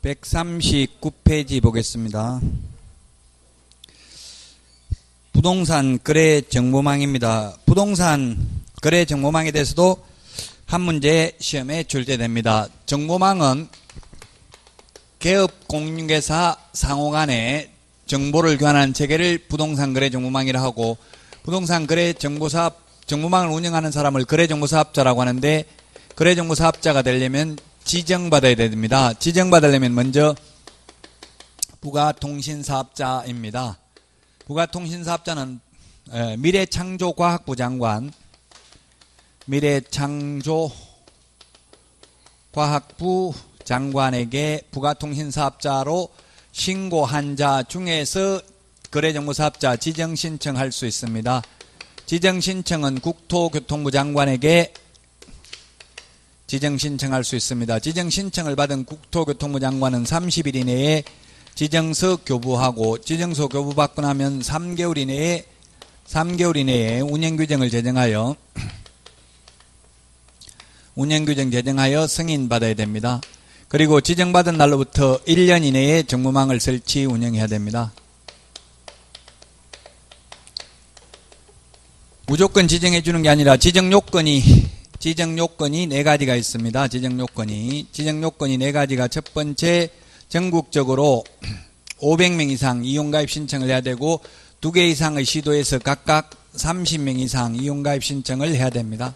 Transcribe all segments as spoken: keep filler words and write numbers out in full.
백삼십구 페이지 보겠습니다. 부동산 거래 정보망입니다. 부동산 거래 정보망에 대해서도 한 문제 시험에 출제됩니다. 정보망은 개업 공인중개사 상호 간에 정보를 교환하는 체계를 부동산 거래 정보망이라 하고, 부동산 거래 정보사업 정보망을 운영하는 사람을 거래정보사업자라고 하는데, 거래정보사업자가 되려면 지정받아야 됩니다. 지정받으려면 먼저 부가통신사업자입니다. 부가통신사업자는 미래창조과학부 장관, 미래창조과학부 장관에게 부가통신사업자로 신고한 자 중에서 거래정보사업자 지정신청할 수 있습니다. 지정신청은 국토교통부 장관에게 지정신청할 수 있습니다. 지정신청을 받은 국토교통부 장관은 삼십 일 이내에 지정서 교부하고, 지정서 교부받고 나면 삼 개월 이내에 삼 개월 이내에 운영규정을 제정하여 운영규정 제정하여 승인받아야 됩니다. 그리고 지정받은 날로부터 일 년 이내에 정보망을 설치 운영해야 됩니다. 무조건 지정해 주는 게 아니라 지정 요건이 지정 요건이 네 가지가 있습니다. 지정 요건이 지정 요건이 네 가지가, 첫 번째, 전국적으로 오백 명 이상 이용가입 신청을 해야 되고, 두 개 이상의 시도에서 각각 삼십 명 이상 이용가입 신청을 해야 됩니다.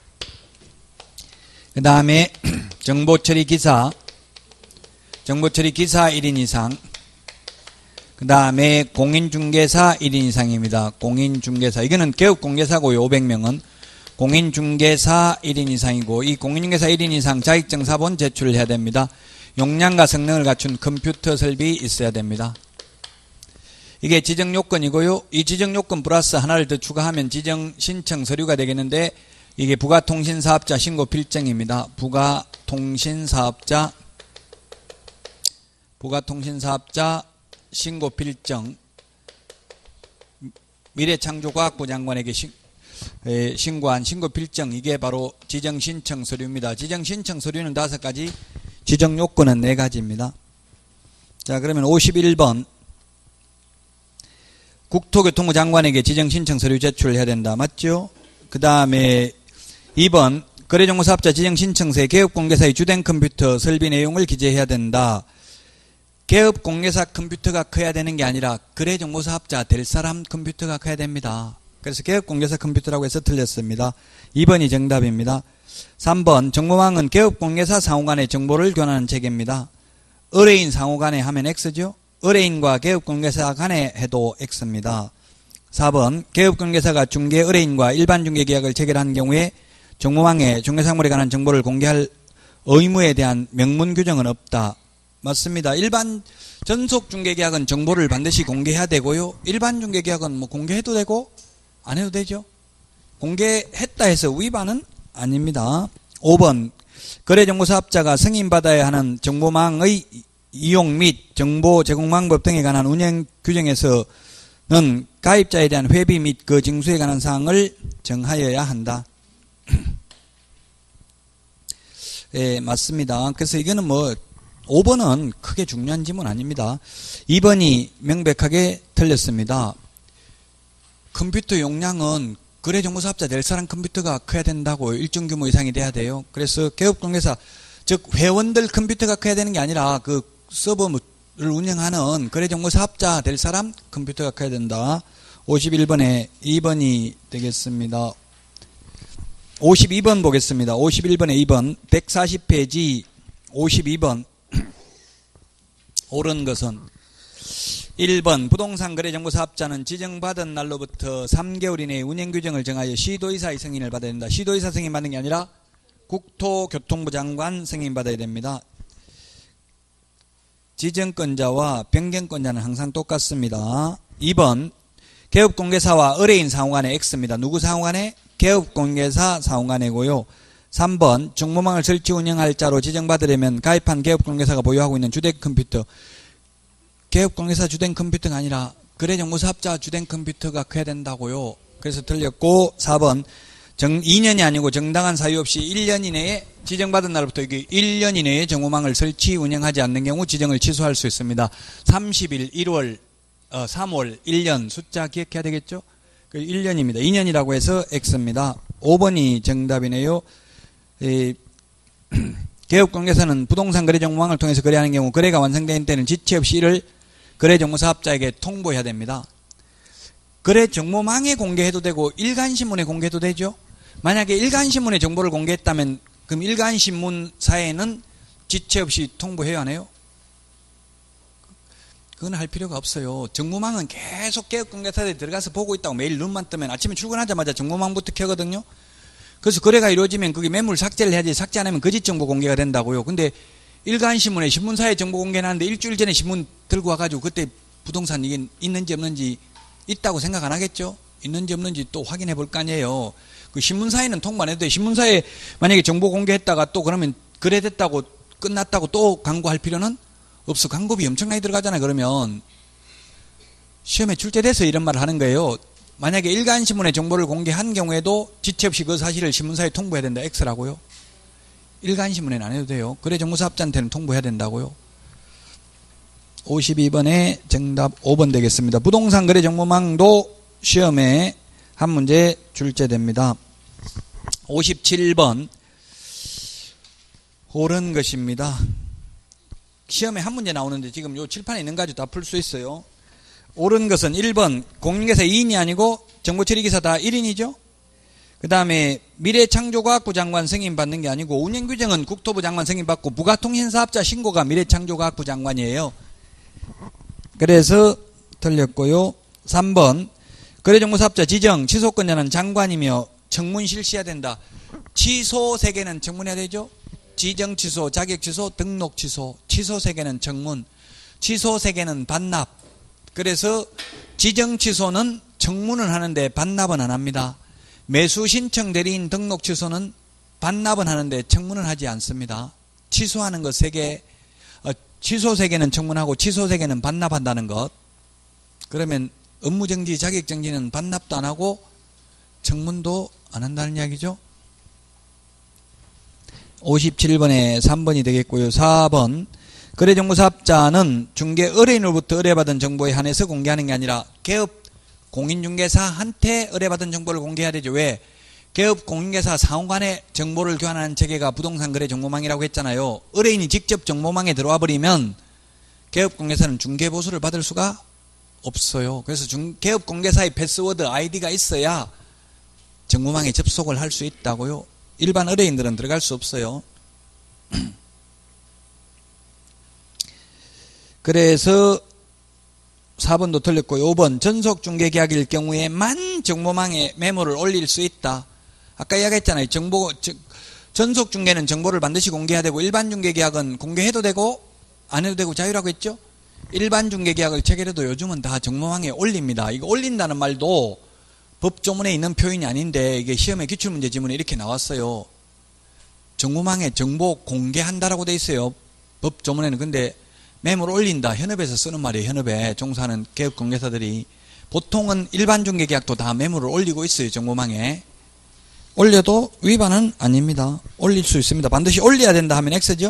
그 다음에 정보처리 기사 정보처리 기사 일 인 이상, 그 다음에 공인중개사 일 인 이상입니다. 공인중개사, 이거는 개업공개사고요. 오백 명은 공인중개사 일 인 이상이고, 이 공인중개사 일 인 이상 자격증 사본 제출을 해야 됩니다. 용량과 성능을 갖춘 컴퓨터 설비 있어야 됩니다. 이게 지정요건이고요. 이 지정요건 플러스 하나를 더 추가하면 지정신청 서류가 되겠는데, 이게 부가통신사업자 신고필정입니다. 부가통신사업자 부가통신사업자 신고필정, 미래창조과학부 장관에게 신, 에, 신고한 신고필정, 이게 바로 지정신청 서류입니다. 지정신청 서류는 다섯 가지, 지정요건은 네 가지입니다. 자, 그러면 오십일 번 국토교통부 장관에게 지정신청 서류 제출을 해야 된다. 맞죠? 그 다음에 이 번 거래정보사업자 지정신청서에 개업공개사의 주된 컴퓨터 설비 내용을 기재해야 된다. 개업공개사 컴퓨터가 커야 되는 게 아니라 거래정보사업자 될 사람 컴퓨터가 커야 됩니다. 그래서 개업공개사 컴퓨터라고 해서 틀렸습니다. 이 번이 정답입니다. 삼 번 정보망은 개업공개사 상호간의 정보를 교환하는 체계입니다. 의뢰인 상호간에 하면 X죠. 의뢰인과 개업공개사 간에 해도 X입니다. 사 번 개업공개사가 중개 의뢰인과 일반 중개계약을 체결한 경우에 정보망에 중개사물에 관한 정보를 공개할 의무에 대한 명문 규정은 없다. 맞습니다. 일반 전속 중개계약은 정보를 반드시 공개해야 되고요. 일반 중개계약은 뭐 공개해도 되고 안 해도 되죠. 공개했다 해서 위반은 아닙니다. 오 번 거래정보사업자가 승인받아야 하는 정보망의 이용 및 정보 제공 방법 등에 관한 운영 규정에서는 가입자에 대한 회비 및 그 징수에 관한 사항을 정하여야 한다. 예, 맞습니다. 그래서 이거는 뭐 오 번은 크게 중요한 질문 아닙니다. 이 번이 명백하게 틀렸습니다. 컴퓨터 용량은 거래정보사업자 될 사람 컴퓨터가 커야 된다고, 일정 규모 이상이 돼야 돼요. 그래서 개업공개사, 즉 회원들 컴퓨터가 커야 되는 게 아니라 그 서버를 운영하는 거래정보사업자 될 사람 컴퓨터가 커야 된다. 오십일 번에 이 번이 되겠습니다. 오십이 번 보겠습니다. 오십일 번에 이 번 백사십 페이지 오십이 번 옳은 것은 일 번 부동산 거래정보사업자는 지정받은 날로부터 삼 개월 이내에 운영규정을 정하여 시도의사의 승인을 받아야 된다. 시도의사 승인 받는 게 아니라 국토교통부 장관 승인 받아야 됩니다. 지정권자와 변경권자는 항상 똑같습니다. 이 번 개업공개사와 의뢰인 상호간의 X입니다. 누구 상호간에? 개업공개사 상호간이고요. 삼 번 정보망을 설치 운영할 자로 지정받으려면 가입한 개업공개사가 보유하고 있는 주된 컴퓨터, 개업공개사 주된 컴퓨터가 아니라 거래정보사업자 주된 컴퓨터가 커야 된다고요. 그래서 틀렸고, 사 번 정, 이 년이 아니고 정당한 사유 없이 일 년 이내에 지정받은 날부터 이게 일 년 이내에 정보망을 설치 운영하지 않는 경우 지정을 취소할 수 있습니다. 삼십 일, 일월, 어, 삼월, 일 년 숫자 기억해야 되겠죠? 그 일 년입니다. 이 년이라고 해서 X입니다. 오 번이 정답이네요. 이, 개업공개사는 부동산 거래 정보망을 통해서 거래하는 경우 거래가 완성된 때는 지체 없이 이를 거래정보사업자에게 통보해야 됩니다. 거래 정보망에 공개해도 되고 일간신문에 공개해도 되죠. 만약에 일간신문에 정보를 공개했다면 그럼 일간신문사에는 지체 없이 통보해야 하네요. 그건 할 필요가 없어요. 정보망은 계속 개업공개사들이 들어가서 보고 있다고 매일 눈만 뜨면 아침에 출근하자마자 정보망부터 켜거든요. 그래서 거래가 이루어지면 그게 매물 삭제를 해야지 삭제 안 하면 거짓 정보 공개가 된다고요. 근데 일간신문에 신문사에 정보 공개하는데 일주일 전에 신문 들고 와가지고 그때 부동산 이게 있는지 없는지 있다고 생각 안 하겠죠? 있는지 없는지 또 확인해 볼 거 아니에요. 그 신문사에는 통보 안 해도 돼. 신문사에 만약에 정보 공개했다가 또 그러면 거래됐다고 끝났다고 또 광고할 필요는 없어. 광고비 엄청나게 들어가잖아요. 그러면 시험에 출제돼서 이런 말을 하는 거예요. 만약에 일간신문에 정보를 공개한 경우에도 지체 없이 그 사실을 신문사에 통보해야 된다. X라고요. 일간신문에는 안 해도 돼요. 거래정보사업자한테는 통보해야 된다고요. 오십이 번에 정답 오 번 되겠습니다. 부동산 거래 정보망도 시험에 한 문제 출제됩니다. 오십칠 번 옳은 것입니다. 시험에 한 문제 나오는데 지금 요 칠판에 있는 가지고 다 풀 수 있어요. 옳은 것은 일 번 공인기사 이 인이 아니고 정보처리기사 다 일 인이죠. 그 다음에 미래창조과학부 장관 승인받는 게 아니고 운영규정은 국토부 장관 승인받고 부가통신사업자 신고가 미래창조과학부 장관이에요. 그래서 틀렸고요. 삼 번 거래정보사업자 지정 취소권자는 장관이며 청문 실시해야 된다. 취소 세 개는 청문해야 되죠. 지정 취소, 자격 취소, 등록 취소. 취소 세 개는 청문, 취소 세 개는 반납. 그래서 지정 취소는 청문을 하는데 반납은 안 합니다. 매수 신청 대리인 등록 취소는 반납은 하는데 청문은 하지 않습니다. 취소하는 것 세 개, 어, 취소 세 개는 청문하고 취소 세 개는 반납한다는 것. 그러면 업무정지, 자격정지는 반납도 안 하고 청문도 안 한다는 이야기죠. 오십칠 번에 삼 번이 되겠고요. 사 번 거래정보사업자는 중개 의뢰인으로부터 의뢰받은 정보에 한해서 공개하는 게 아니라 개업 공인중개사한테 의뢰받은 정보를 공개해야 되죠. 왜? 개업 공인중개사 상호 간에 정보를 교환하는 체계가 부동산 거래 정보망이라고 했잖아요. 의뢰인이 직접 정보망에 들어와 버리면 개업 공개사는 중개 보수를 받을 수가 없어요. 그래서 중, 개업 공개사의 패스워드 아이디가 있어야 정보망에 접속을 할 수 있다고요. 일반 의뢰인들은 들어갈 수 없어요. 그래서 사 번도 틀렸고 오 번 전속중개계약일 경우에만 정보망에 메모를 올릴 수 있다. 아까 이야기했잖아요. 정보, 전속중개는 정보를 반드시 공개해야 되고 일반중개계약은 공개해도 되고 안 해도 되고 자유라고 했죠. 일반중개계약을 체결해도 요즘은 다 정보망에 올립니다. 이거 올린다는 말도 법조문에 있는 표현이 아닌데 이게 시험의 기출문제 지문에 이렇게 나왔어요. 정보망에 정보 공개한다라고 돼 있어요. 법조문에는. 근데 매물을 올린다. 현업에서 쓰는 말이에요. 현업에 종사하는 개업공개사들이. 보통은 일반중개계약도 다 매물을 올리고 있어요. 정보망에. 올려도 위반은 아닙니다. 올릴 수 있습니다. 반드시 올려야 된다 하면 X죠.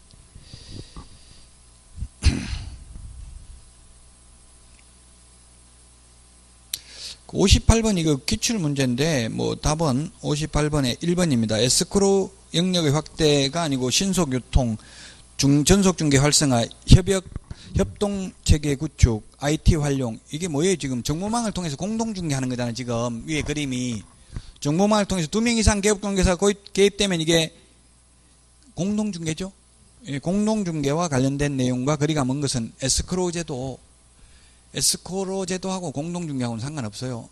오십팔 번 이거 기출문제인데 뭐 답은 오십팔 번에 일 번입니다. 에스크로 영역의 확대가 아니고 신속유통, 중, 전속중개 활성화, 협역, 협동체계 구축, 아이티 활용. 이게 뭐예요? 지금 정보망을 통해서 공동중개하는 거잖아요. 지금 위에 그림이. 정보망을 통해서 두 명 이상 개업공개사가 개입되면 이게 공동중개죠. 예, 공동중개와 관련된 내용과 거리가 먼 것은 에스크로 제도, 에스크로 제도하고 공동중개하고는 상관없어요.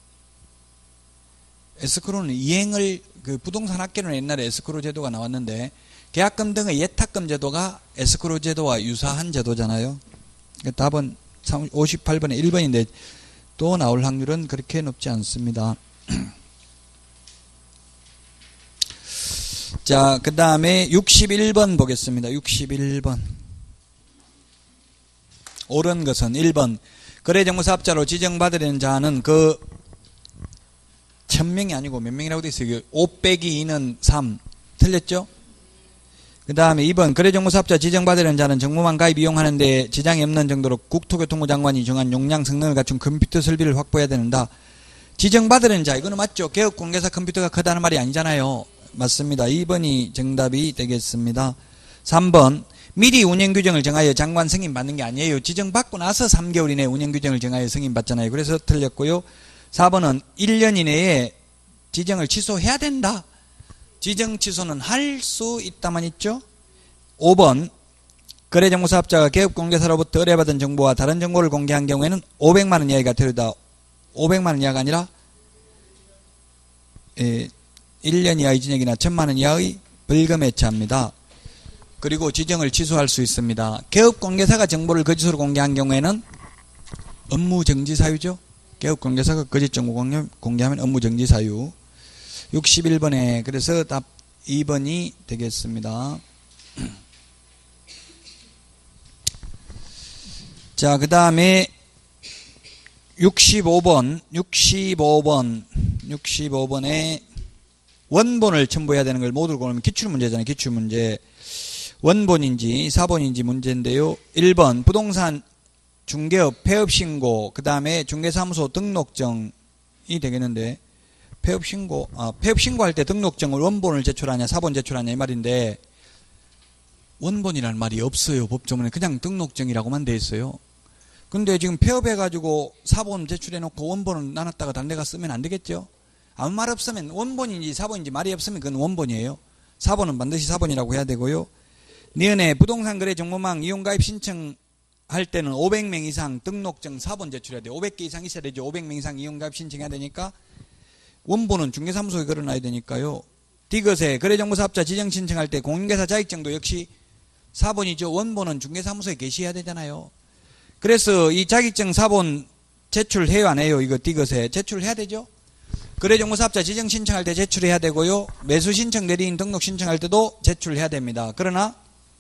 에스크로는 이행을, 그 부동산 학계로는 옛날에 에스크로 제도가 나왔는데 계약금 등의 예탁금 제도가 에스크로 제도와 유사한 제도잖아요. 답은 오십팔 번에 일 번인데 또 나올 확률은 그렇게 높지 않습니다. 자, 그 다음에 육십일 번 보겠습니다. 육십일 번. 옳은 것은 일 번 거래정보사업자로 지정받으려는 자는 그 천 명이 아니고 몇 명이라고 돼 있어요. 오 빼기 이는 삼. 틀렸죠? 그 다음에 이 번 거래정보사업자 지정받으려는 자는 정보망 가입 이용하는 데 지장이 없는 정도로 국토교통부 장관이 정한 용량 성능을 갖춘 컴퓨터 설비를 확보해야 된다. 지정받으려는 자, 이거는 맞죠? 개업공개사 컴퓨터가 크다는 말이 아니잖아요. 맞습니다. 이 번이 정답이 되겠습니다. 삼 번 미리 운영규정을 정하여 장관 승인받는 게 아니에요. 지정받고 나서 삼 개월 이내에 운영규정을 정하여 승인받잖아요. 그래서 틀렸고요. 사 번은 일 년 이내에 지정을 취소해야 된다. 지정 취소는 할 수 있다만 있죠. 오 번 거래정보사업자가 개업공개사로부터 의뢰받은 정보와 다른 정보를 공개한 경우에는 오백만 원 이하가 되리다. 오백만 원 이하가 아니라 예, 일 년 이하의 징역이나 천만 원 이하의 벌금에 처합니다. 그리고 지정을 취소할 수 있습니다. 개업공개사가 정보를 거짓으로 공개한 경우에는 업무정지 사유죠. 개업공개사가 거짓 정보 공개하면 업무정지 사유. 육십일 번에 그래서 답 이 번이 되겠습니다. 자, 그 다음에 육십오 번 육십오 번 육십오 번에 원본을 첨부해야 되는 걸 모두 고르면 기출문제잖아요. 기출문제. 원본인지 사본인지 문제인데요. 일 번 부동산 중개업 폐업신고, 그 다음에 중개사무소 등록증이 되겠는데, 폐업신고, 아, 폐업신고할 때 등록증을 원본을 제출하냐, 사본 제출하냐, 이 말인데, 원본이라는 말이 없어요. 법조문에. 그냥 등록증이라고만 돼 있어요. 근데 지금 폐업해가지고 사본 제출해놓고 원본을 나눴다가 다른 데가 쓰면 안 되겠죠? 아무 말 없으면 원본인지 사본인지 말이 없으면 그건 원본이에요. 사본은 반드시 사본이라고 해야 되고요. 니은에 부동산 거래 정보망 이용가입 신청할 때는 오백 명 이상 등록증 사본 제출해야 돼요. 오백 개 이상 있어야 되죠. 오백 명 이상 이용가입 신청해야 되니까 원본은 중개사무소에 걸어놔야 되니까요. 디귿에 거래정보사업자 지정 신청할 때 공인중개사 자격증도 역시 사본이죠. 원본은 중개사무소에 게시해야 되잖아요. 그래서 이 자격증 사본 제출해요 안 해요? 이거 디귿에 제출해야 되죠. 거래정보사업자 지정 신청할 때 제출해야 되고요. 매수 신청 대리인 등록 신청할 때도 제출해야 됩니다. 그러나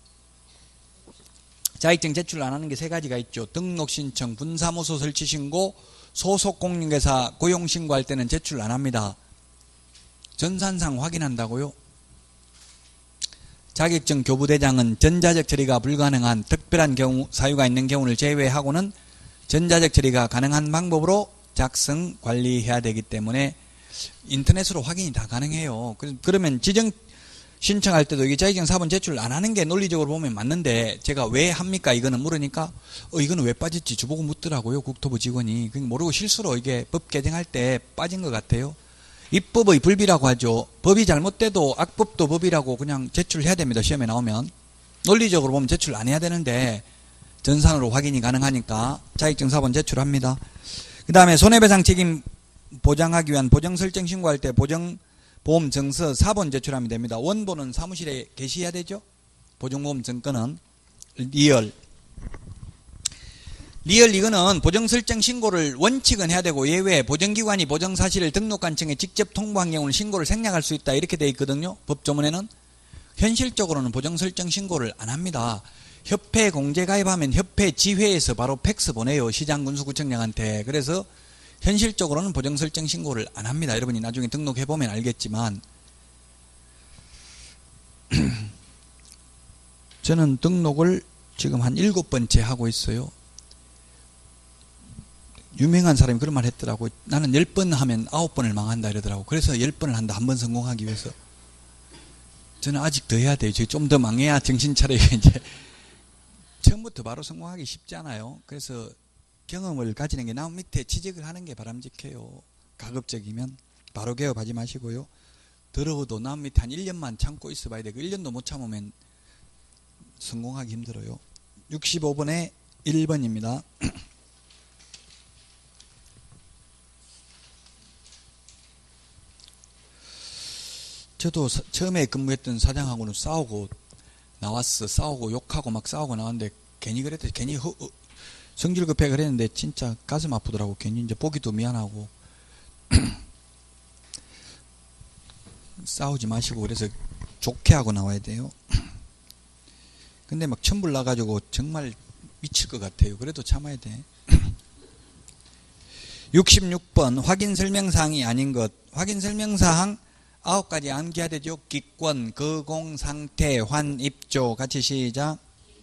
자격증 제출 안 하는 게 세 가지가 있죠. 등록 신청, 분사무소 설치 신고, 소속 공인중개사 고용 신고할 때는 제출 안 합니다. 전산상 확인한다고요. 자격증 교부대장은 전자적 처리가 불가능한 특별한 경우, 사유가 있는 경우를 제외하고는 전자적 처리가 가능한 방법으로 작성, 관리해야 되기 때문에 인터넷으로 확인이 다 가능해요. 그러면 지정 신청할 때도 이게 자격증 사본 제출 안 하는 게 논리적으로 보면 맞는데 제가 왜 합니까? 이거는 물으니까 어 이거는 왜 빠졌지? 주보고 묻더라고요. 국토부 직원이. 모르고 실수로 이게 법 개정할 때 빠진 것 같아요. 입법의 불비라고 하죠. 법이 잘못돼도 악법도 법이라고 그냥 제출해야 됩니다. 시험에 나오면. 논리적으로 보면 제출 안 해야 되는데 전산으로 확인이 가능하니까 자격증 사본 제출합니다. 그 다음에 손해배상 책임 보장하기 위한 보정 설정 신고할 때 보정 보험 증서 사본 제출하면 됩니다. 원본은 사무실에 게시해야 되죠. 보증보험 증권은 리얼. 리얼 이거는 보정 설정 신고를 원칙은 해야 되고 예외 보정기관이 보정 사실을 등록관청에 직접 통보한 경우는 신고를 생략할 수 있다 이렇게 돼 있거든요. 법조문에는. 현실적으로는 보정 설정 신고를 안 합니다. 협회 공제 가입하면 협회 지회에서 바로 팩스 보내요. 시장 군수구청장한테. 그래서 현실적으로는 보정 설정 신고를 안 합니다. 여러분이 나중에 등록해보면 알겠지만 저는 등록을 지금 한 일곱 번째 하고 있어요. 유명한 사람이 그런 말 했더라고. 나는 열 번 하면 아홉 번을 망한다 이러더라고. 그래서 열 번을 한다. 한 번 성공하기 위해서. 저는 아직 더 해야 돼요. 좀 더 망해야 정신 차려야 이제. 처음부터 바로 성공하기 쉽지 않아요. 그래서 경험을 가지는 게 남 밑에 취직을 하는 게 바람직해요. 가급적이면 바로 개업하지 마시고요. 더러워도 남 밑에 한 일 년만 참고 있어 봐야 되고 일 년도 못 참으면 성공하기 힘들어요. 육십오 번에 일 번입니다. 저도 사, 처음에 근무했던 사장하고는 싸우고 나왔어. 싸우고 욕하고 막 싸우고 나왔는데 괜히 그랬더니 괜히 허, 어, 성질 급해 그랬는데 진짜 가슴 아프더라고. 괜히 이제 보기도 미안하고 싸우지 마시고 그래서 좋게 하고 나와야 돼요. 근데 막 천불 나가지고 정말 미칠 것 같아요. 그래도 참아야 돼. 육십육 번 확인 설명사항이 아닌 것. 확인 설명사항 아홉 가지 암기해야 되죠. 기권, 거공, 상태, 환, 입조. 같이 시작.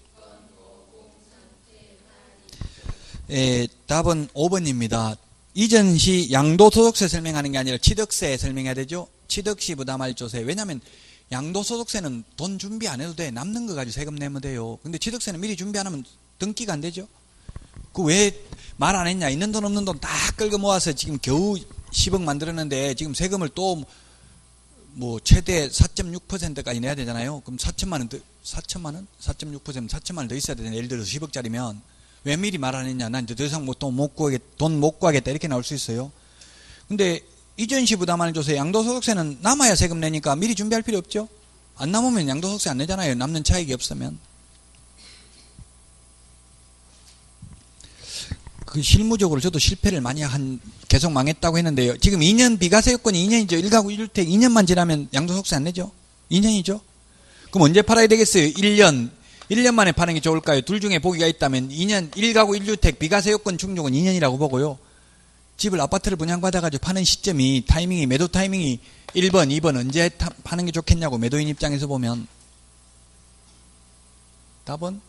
예, 답은 오 번입니다. 이전 시 양도소득세 설명하는 게 아니라 취득세 설명해야 되죠. 취득시 부담할 조세. 왜냐하면 양도소득세는 돈 준비 안 해도 돼. 남는 거 가지고 세금 내면 돼요. 근데 취득세는 미리 준비 안 하면 등기가 안 되죠. 그 왜 말 안 했냐. 있는 돈 없는 돈 다 끌고 모아서 지금 겨우 십억 만들었는데 지금 세금을 또 뭐 최대 사 점 육 퍼센트까지 내야 되잖아요. 그럼 사천만 원 더, 사천만 원? 사 점 육 퍼센트 사천만 원 더 있어야 되잖아요. 예를 들어서 십억짜리면. 왜 미리 말 안 했냐. 난 이제 더 이상 돈 못 구하겠다. 돈 못 구하겠다. 이렇게 나올 수 있어요. 근데 이전 시 부담하는 조세, 양도소득세는 남아야 세금 내니까 미리 준비할 필요 없죠. 안 남으면 양도소득세 안 내잖아요. 남는 차익이 없으면. 그 실무적으로 저도 실패를 많이 한, 계속 망했다고 했는데요. 지금 이 년 비과세 요건이 이 년이죠. 일 가구 일 주택 이 년만 지나면 양도소득세 안 내죠. 이 년이죠. 그럼 언제 팔아야 되겠어요? 일 년. 일 년 만에 파는 게 좋을까요? 둘 중에 보기가 있다면 이 년 일 가구 일 주택 비과세 요건 충족은 이 년이라고 보고요. 집을 아파트를 분양받아가지고 파는 시점이 타이밍이 매도 타이밍이 일 번, 이 번 언제 타, 파는 게 좋겠냐고 매도인 입장에서 보면 답은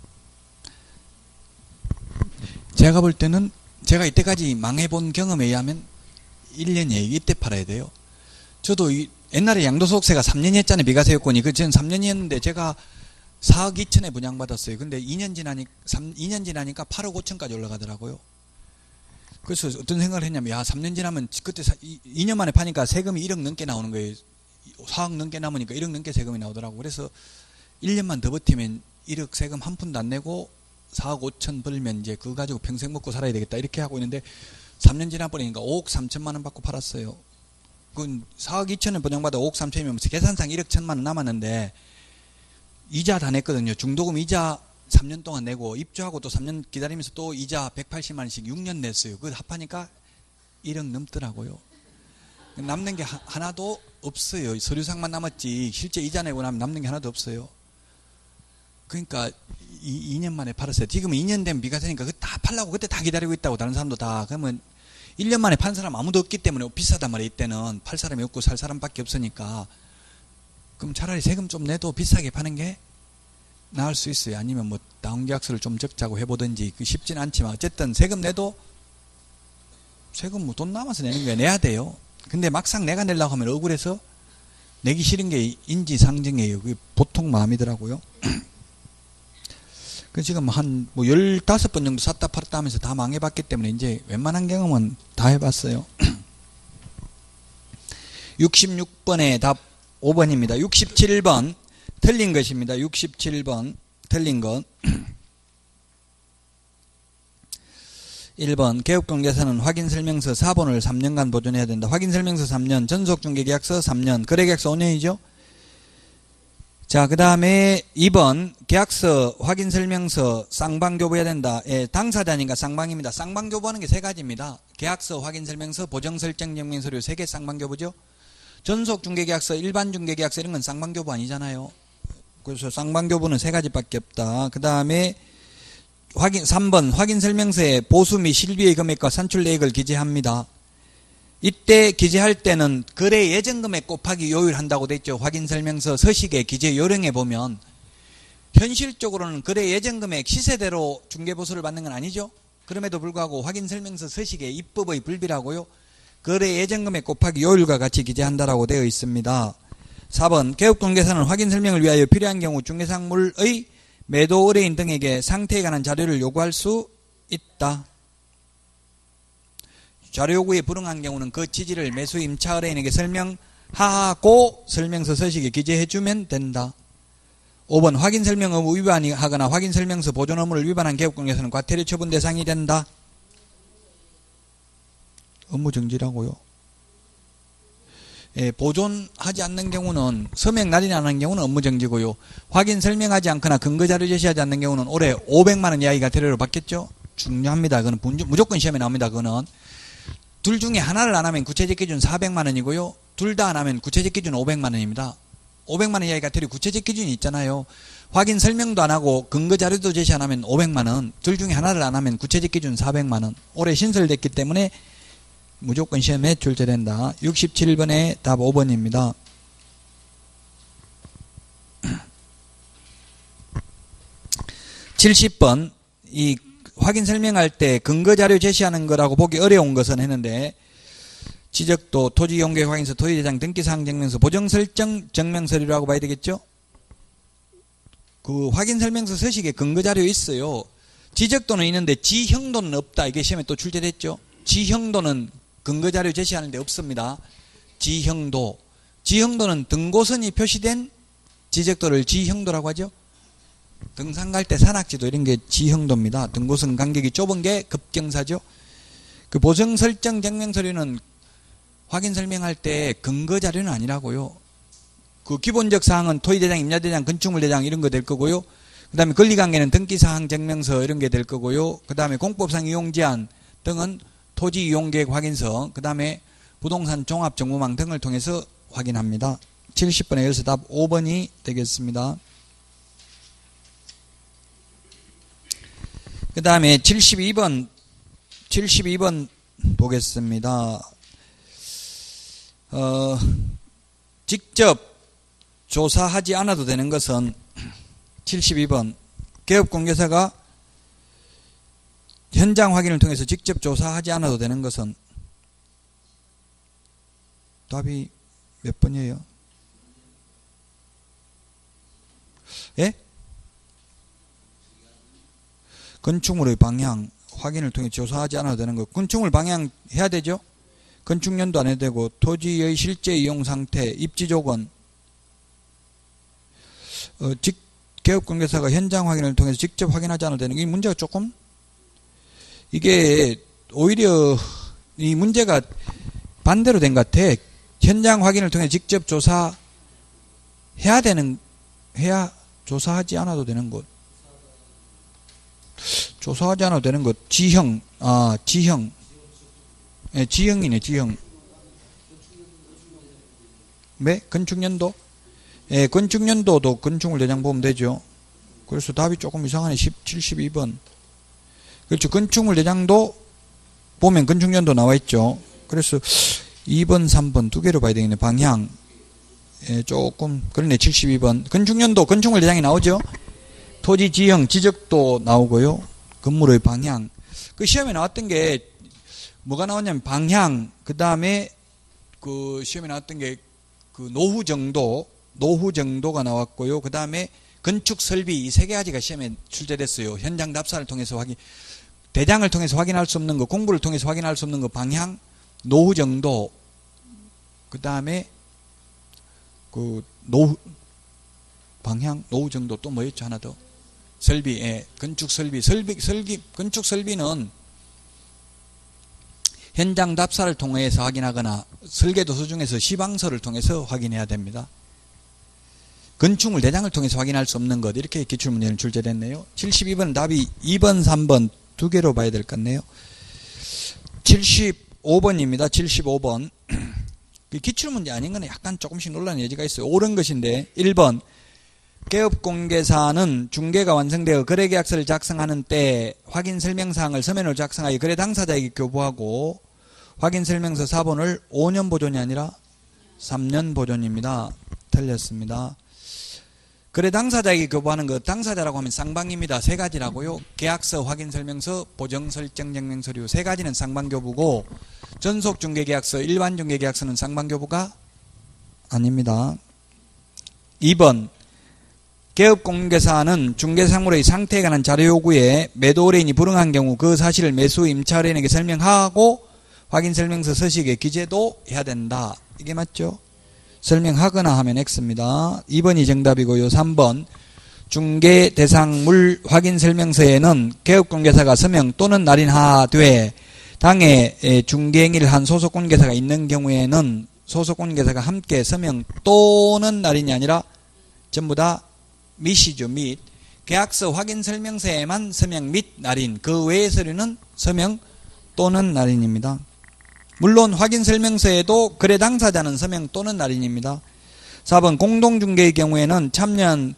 제가 볼 때는 제가 이때까지 망해본 경험에 의하면 일 년이에요. 이때 팔아야 돼요. 저도 이, 옛날에 양도소득세가 삼 년이었잖아요. 비과세 요건이. 그 전 삼 년이었는데 제가 사억 이천에 분양받았어요. 근데 이 년 지나니까 이 년 지나니까 팔억 오천까지 올라가더라고요. 그래서 어떤 생각을 했냐면 야 삼 년 지나면 그때 이 년 만에 파니까 세금이 일억 넘게 나오는 거예요. 사억 넘게 남으니까 일억 넘게 세금이 나오더라고. 그래서 일 년만 더 버티면 일억 세금 한 푼도 안 내고 사억 오천 벌면 이제 그거 가지고 평생 먹고 살아야 되겠다 이렇게 하고 있는데 삼 년 지나버리니까 오억 삼천만 원 받고 팔았어요. 그건 사억 이천을 분양받아 오억 삼천이면 계산상 일억 천만 원 남았는데 이자 다 냈거든요. 중도금 이자 삼 년 동안 내고 입주하고 또 삼 년 기다리면서 또 이자 백팔십만 원씩 육 년 냈어요. 그거 합하니까 일억 넘더라고요. 남는 게 하나도 없어요. 서류상만 남았지 실제 이자 내고 나면 남는 게 하나도 없어요. 그러니까 이 년 만에 팔았어요. 지금은 이 년 된 비과세니까 그거 다 팔라고 그때 다 기다리고 있다고 다른 사람도 다. 그러면 일 년 만에 판 사람 아무도 없기 때문에 비싸단 말이에요. 이때는 팔 사람이 없고 살 사람밖에 없으니까. 그럼 차라리 세금 좀 내도 비싸게 파는 게 나을 수 있어요. 아니면 뭐 다운계약서를 좀 적자고 해보든지. 그 쉽진 않지만 어쨌든 세금 내도 세금 뭐 돈 남아서 내는 게 내야 돼요. 근데 막상 내가 내려고 하면 억울해서 내기 싫은 게 인지상정이에요. 그게 보통 마음이더라고요. 그 지금 한 뭐 열다섯 번 정도 샀다 팔았다 하면서 다 망해봤기 때문에 이제 웬만한 경험은 다 해봤어요. 육십육 번의 답 오 번입니다. 육십칠 번 틀린 것입니다. 육십칠 번 틀린 것. 일 번 개업공개사는 확인설명서 사 번을 삼 년간 보존해야 된다. 확인설명서 삼 년, 전속중개계약서 삼 년, 거래계약서 오 년이죠. 자, 그 다음에 이 번 계약서 확인설명서 쌍방교부해야 된다. 예, 당사자니까 쌍방입니다. 쌍방교부하는 게 세 가지입니다. 계약서 확인설명서 보정설정증명서류 세 개 쌍방교부죠. 전속중개계약서 일반중개계약서 이런 건 쌍방교부 아니잖아요. 그래서 쌍방교부는 세 가지밖에 없다. 그 다음에 확인 삼 번 확인설명서에 보수 및 실비의 금액과 산출내역을 기재합니다. 이때 기재할 때는 거래 예정금액 곱하기 요율 한다고 돼 있죠. 확인설명서 서식에 기재 요령에 보면 현실적으로는 거래 예정금액 시세대로 중개보수를 받는 건 아니죠. 그럼에도 불구하고 확인설명서 서식에 입법의 불비라고요. 거래 예정금액 곱하기 요율과 같이 기재한다라고 되어 있습니다. 사 번 개업공개사는 확인설명을 위하여 필요한 경우 중개상물의 매도 의뢰인 등에게 상태에 관한 자료를 요구할 수 있다. 자료 요구에 불응한 경우는 그 취지를 매수 임차 의뢰인에게 설명하고 설명서 서식에 기재해주면 된다. 오 번 확인설명 의무 위반하거나 확인설명서 보존 의무를 위반한 개업공개사는 과태료 처분 대상이 된다. 업무정지라고요. 예, 보존하지 않는 경우는 서명 날인이 안 하는 경우는 업무정지고요. 확인 설명하지 않거나 근거자료 제시하지 않는 경우는 올해 오백만 원 이하의 과태료를 받겠죠. 중요합니다. 그거는 무조건 시험에 나옵니다. 그거는 둘 중에 하나를 안 하면 구체적 기준 사백만 원이고요. 둘 다 안 하면 구체적 기준 오백만 원입니다. 오백만 원 이하의 과태료 구체적 기준이 있잖아요. 확인 설명도 안 하고 근거자료도 제시 안 하면 오백만 원. 둘 중에 하나를 안 하면 구체적 기준 사백만 원. 올해 신설됐기 때문에 무조건 시험에 출제된다. 육십칠 번에 답 오 번입니다. 칠십 번, 이 확인 설명할 때 근거 자료 제시하는 거라고 보기 어려운 것은 했는데, 지적도, 토지 이용 계획 확인서, 토지 대장 등기사항 증명서, 보정 설정 증명 서류라고 봐야 되겠죠? 그 확인 설명서 서식에 근거 자료 있어요. 지적도는 있는데 지형도는 없다. 이게 시험에 또 출제됐죠? 지형도는 근거 자료 제시하는데 없습니다. 지형도. 지형도는 등고선이 표시된 지적도를 지형도라고 하죠. 등산 갈 때 산악지도 이런 게 지형도입니다. 등고선 간격이 좁은 게 급경사죠. 그 보정 설정 증명 서류는 확인 설명할 때 근거 자료는 아니라고요. 그 기본적 사항은 토지대장, 임야대장, 건축물대장 이런 거 될 거고요. 그 다음에 권리관계는 등기사항 증명서 이런 게 될 거고요. 그 다음에 공법상 이용제한 등은 토지 이용계획 확인서, 그 다음에 부동산 종합정보망 등을 통해서 확인합니다. 칠십 번에 여기서 답 오 번이 되겠습니다. 그 다음에 칠십이 번, 칠십이 번 보겠습니다. 어, 직접 조사하지 않아도 되는 것은 칠십이 번, 개업공개사가 현장 확인을 통해서 직접 조사하지 않아도 되는 것은 답이 몇 번이에요? 예? 건축물의 방향 확인을 통해 조사하지 않아도 되는 것. 건축물 방향 해야 되죠? 건축연도 안 해도 되고, 토지의 실제 이용 상태, 입지 조건, 어, 직, 개업공개사가 현장 확인을 통해서 직접 확인하지 않아도 되는 게, 이 문제가 조금, 이게 오히려 이 문제가 반대로 된 것 같아. 현장 확인을 통해 직접 조사해야 되는, 해야 조사하지 않아도 되는 것. 조사하지 않아도 되는 것. 지형, 아, 지형. 예, 지형이네, 지형. 네? 건축연도? 예, 건축연도도 건축물 대장 보면 되죠. 그래서 답이 조금 이상하네. 칠십이 번. 그렇죠. 건축물 대장도 보면 건축연도 나와 있죠. 그래서 이 번, 삼 번 두 개로 봐야 되겠네. 방향. 예, 조금, 그러네. 칠십이 번. 건축연도, 건축물 대장이 나오죠. 토지 지형, 지적도 나오고요. 건물의 방향. 그 시험에 나왔던 게 뭐가 나왔냐면 방향, 그 다음에 그 시험에 나왔던 게 그 노후 정도, 노후 정도가 나왔고요. 그 다음에 건축 설비 이 세 가지가 시험에 출제됐어요. 현장 답사를 통해서 확인, 대장을 통해서 확인할 수 없는 거, 공부를 통해서 확인할 수 없는 거, 방향, 노후 정도, 그 다음에 그 노후, 방향, 노후 정도 또 뭐였죠? 하나 더. 설비, 예, 건축 설비, 설비, 설비, 건축 설비는 현장 답사를 통해서 확인하거나 설계도서 중에서 시방서를 통해서 확인해야 됩니다. 건축물 대장을 통해서 확인할 수 없는 것, 이렇게 기출문제는 출제됐네요. 칠십이 번 답이 이 번, 삼 번 두 개로 봐야 될 것 같네요. 칠십오 번입니다. 칠십오 번. 기출문제 아닌 거는 약간 조금씩 논란의 여지가 있어요. 옳은 것인데, 일 번. 개업공개사는 중개가 완성되어 거래계약서를 작성하는 때 확인설명사항을 서면으로 작성하여 거래 당사자에게 교부하고, 확인설명서 사 번을 오 년 보존이 아니라 삼 년 보존입니다. 틀렸습니다. 거래 당사자에게 교부하는 것, 당사자라고 하면 쌍방입니다. 세 가지라고요. 계약서, 확인설명서, 보정설정증명서류 세 가지는 쌍방교부고, 전속중개계약서, 일반중개계약서는 쌍방교부가 아닙니다. 이 번. 개업공개사는 중개사물의 상태에 관한 자료 요구에 매도 의뢰인이 불응한 경우 그 사실을 매수 임차 의뢰인에게 설명하고 확인설명서 서식에 기재도 해야 된다. 이게 맞죠? 설명하거나 하면 X입니다. 이 번이 정답이고요. 삼 번. 중개 대상물 확인설명서에는 개업공개사가 서명 또는 날인하되 당해 중개행위를 한 소속공개사가 있는 경우에는 소속공개사가 함께 서명 또는 날인이 아니라 전부 다 밋이죠. 밋. 계약서 확인설명서에만 서명 및 날인, 그 외의 서류는 서명 또는 날인입니다. 물론 확인설명서에도 거래 당사자는 서명 또는 날인입니다. 사 번 공동중개의 경우에는 참여한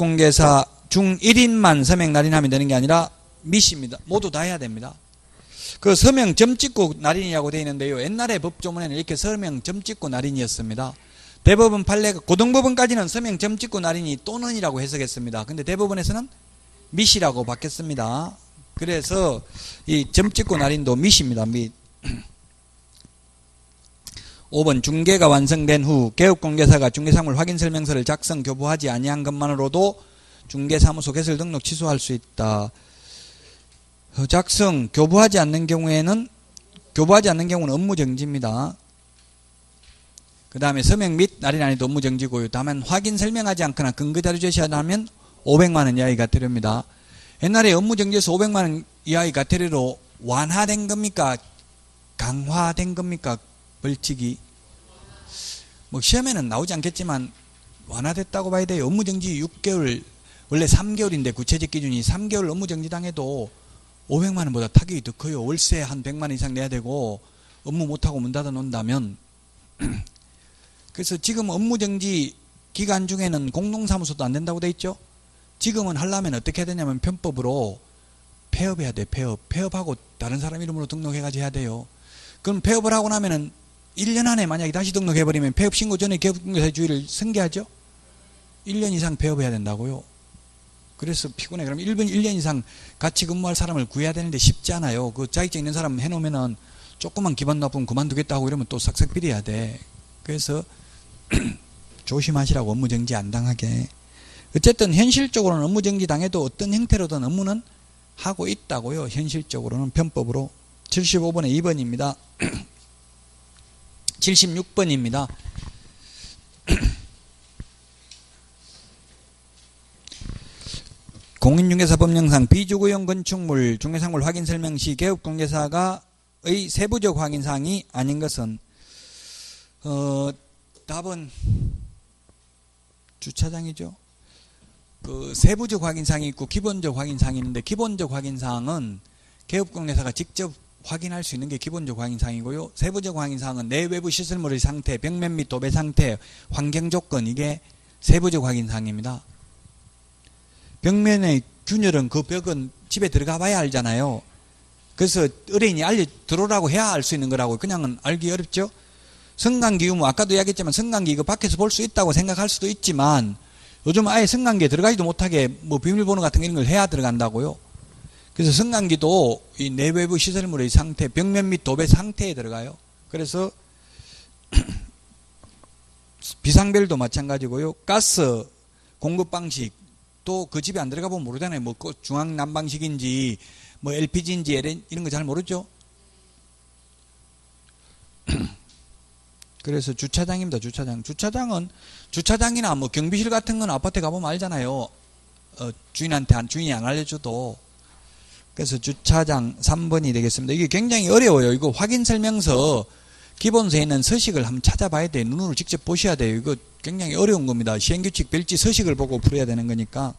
개업공개사 중 일 인만 서명 날인하면 되는 게 아니라 밋입니다. 모두 다 해야 됩니다. 그 서명 점 찍고 날인이라고 되어 있는데요. 옛날에 법조문에는 이렇게 서명 점 찍고 날인이었습니다. 대법원 판례, 고등법원까지는 서명 점 찍고 날인이 또는이라고 해석했습니다. 근데 대법원에서는 밋이라고 바뀌었습니다. 그래서 이 점 찍고 날인도 밋입니다. 밋. 오 번 중개가 완성된 후 개업공개사가 중개사물 확인설명서를 작성 교부하지 아니한 것만으로도 중개사무소 개설 등록 취소할 수 있다. 작성 교부하지 않는 경우에는 교부하지 않는 경우는 업무정지입니다. 그 다음에 서명 및 날인 아니도 업무정지고요. 다만 확인 설명하지 않거나 근거자료 제시하면 오백만 원 이하의 과태료입니다. 옛날에 업무정지에서 오백만 원 이하의 과태료로 완화된 겁니까? 강화된 겁니까? 벌칙이. 뭐 시험에는 나오지 않겠지만 완화됐다고 봐야 돼요. 업무정지 육 개월, 원래 삼 개월인데 구체적 기준이 삼 개월 업무정지 당해도 오백만 원보다 타격이 더 커요. 월세 한 백만 원 이상 내야 되고 업무 못하고 문 닫아 놓는다면. 그래서 지금 업무정지 기간 중에는 공동사무소도 안 된다고 돼 있죠. 지금은 하려면 어떻게 해야 되냐면 편법으로 폐업해야 돼. 폐업. 폐업하고 다른 사람 이름으로 등록해가지고 해야 돼요. 그럼 폐업을 하고 나면은 일 년 안에 만약에 다시 등록해버리면 폐업 신고 전에 개업공개사의 주의를 승계하죠. 일 년 이상 폐업해야 된다고요. 그래서 피곤해. 그럼 일 년 이상 같이 근무할 사람을 구해야 되는데 쉽지 않아요. 그 자격증 있는 사람 해놓으면은 조금만 기분 나쁘면 그만두겠다고 이러면 또 싹싹 비려야 돼. 그래서 조심하시라고 업무정지 안 당하게. 어쨌든 현실적으로는 업무정지 당해도 어떤 형태로든 업무는 하고 있다고요. 현실적으로는 편법으로. 칠십오 번에 이 번입니다. 칠십육 번입니다. 공인중개사법령상 비주거용 건축물 중개사물 확인 설명 시 개업공개사가의 세부적 확인사항이 아닌 것은 어, 답은 주차장이죠. 그 세부적 확인사항이 있고 기본적 확인사항이 있는데 기본적 확인사항은 개업공개사가 직접 확인할 수 있는 게 기본적 확인사항이고요. 세부적 확인사항은 내외부 시설물의 상태, 벽면 및 도배 상태, 환경조건 이게 세부적 확인사항입니다. 벽면의 균열은 그 벽은 집에 들어가 봐야 알잖아요. 그래서 의뢰인이 알려 들어오라고 해야 알 수 있는 거라고. 그냥은 알기 어렵죠. 승강기 유무 아까도 이야기했지만 승강기 이거 밖에서 볼 수 있다고 생각할 수도 있지만 요즘 아예 승강기에 들어가지도 못하게 뭐 비밀번호 같은 거 이런 걸 해야 들어간다고요. 그래서 승강기도 이 내외부 시설물의 상태, 벽면 및 도배 상태에 들어가요. 그래서 비상벨도 마찬가지고요. 가스 공급 방식 또 그 집에 안 들어가 보면 모르잖아요. 뭐 중앙 난방식인지 뭐 엘피지인지 이런 거 잘 모르죠. 그래서 주차장입니다. 주차장. 주차장은 주차장이나 뭐 경비실 같은 건 아파트 가보면 알잖아요. 어, 주인한테 안, 주인이 안 알려줘도. 그래서 주차장 삼 번이 되겠습니다. 이게 굉장히 어려워요. 이거 확인 설명서 기본서에 있는 서식을 한번 찾아봐야 돼요. 눈으로 직접 보셔야 돼요. 이거 굉장히 어려운 겁니다. 시행규칙 별지 서식을 보고 풀어야 되는 거니까.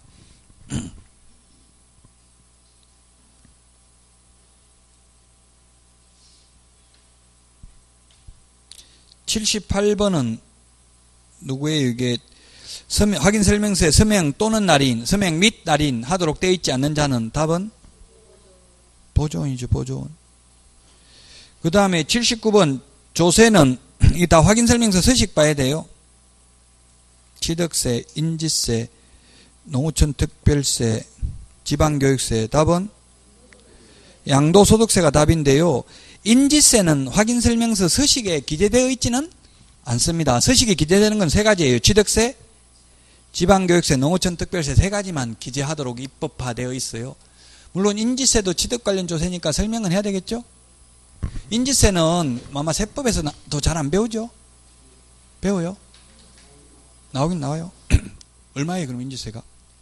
칠십팔 번은 누구예요? 이게 서명, 확인 설명서에 서명 또는 날인, 서명 및 날인 하도록 되어 있지 않는 자는 답은 보조원이죠. 보조원. 그 다음에 칠십구 번 조세는 이 다 확인 설명서 서식 봐야 돼요. 취득세, 인지세, 농어촌 특별세, 지방교육세. 답은 양도소득세가 답인데요. 인지세는 확인 설명서 서식에 기재되어 있지는 않습니다. 서식에 기재되는 건 세 가지예요. 취득세, 지방교육세, 농어촌 특별세 세 가지만 기재하도록 입법화되어 있어요. 물론 인지세도 취득 관련 조세니까 설명은 해야 되겠죠. 인지세는 아마 세법에서 더 잘 안 배우죠. 배워요? 나오긴 나와요. 얼마예요 그럼 인지세가?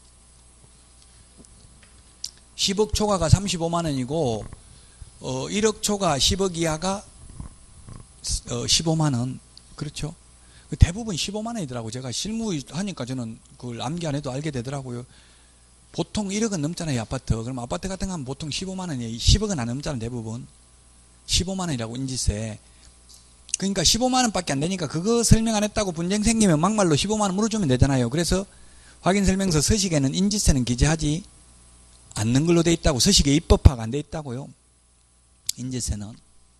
십억 초과가 삼십오만 원이고 어, 일억 초과 십억 이하가 어, 십오만 원. 그렇죠. 대부분 십오만 원이더라고요. 제가 실무 하니까 저는 그걸 암기 안 해도 알게 되더라고요. 보통 일억은 넘잖아요, 아파트. 그럼 아파트 같은 거 하면 보통 십오만 원이에요. 십억은 안 넘잖아요, 대부분. 십오만 원이라고, 인지세. 그러니까 십오만 원밖에 안 되니까 그거 설명 안 했다고 분쟁 생기면 막말로 십오만 원 물어주면 되잖아요. 그래서 확인설명서 서식에는 인지세는 기재하지 않는 걸로 돼 있다고, 서식에 입법화가 안 돼 있다고요. 인재세는.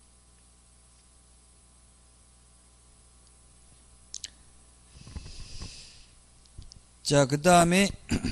자, 그 다음에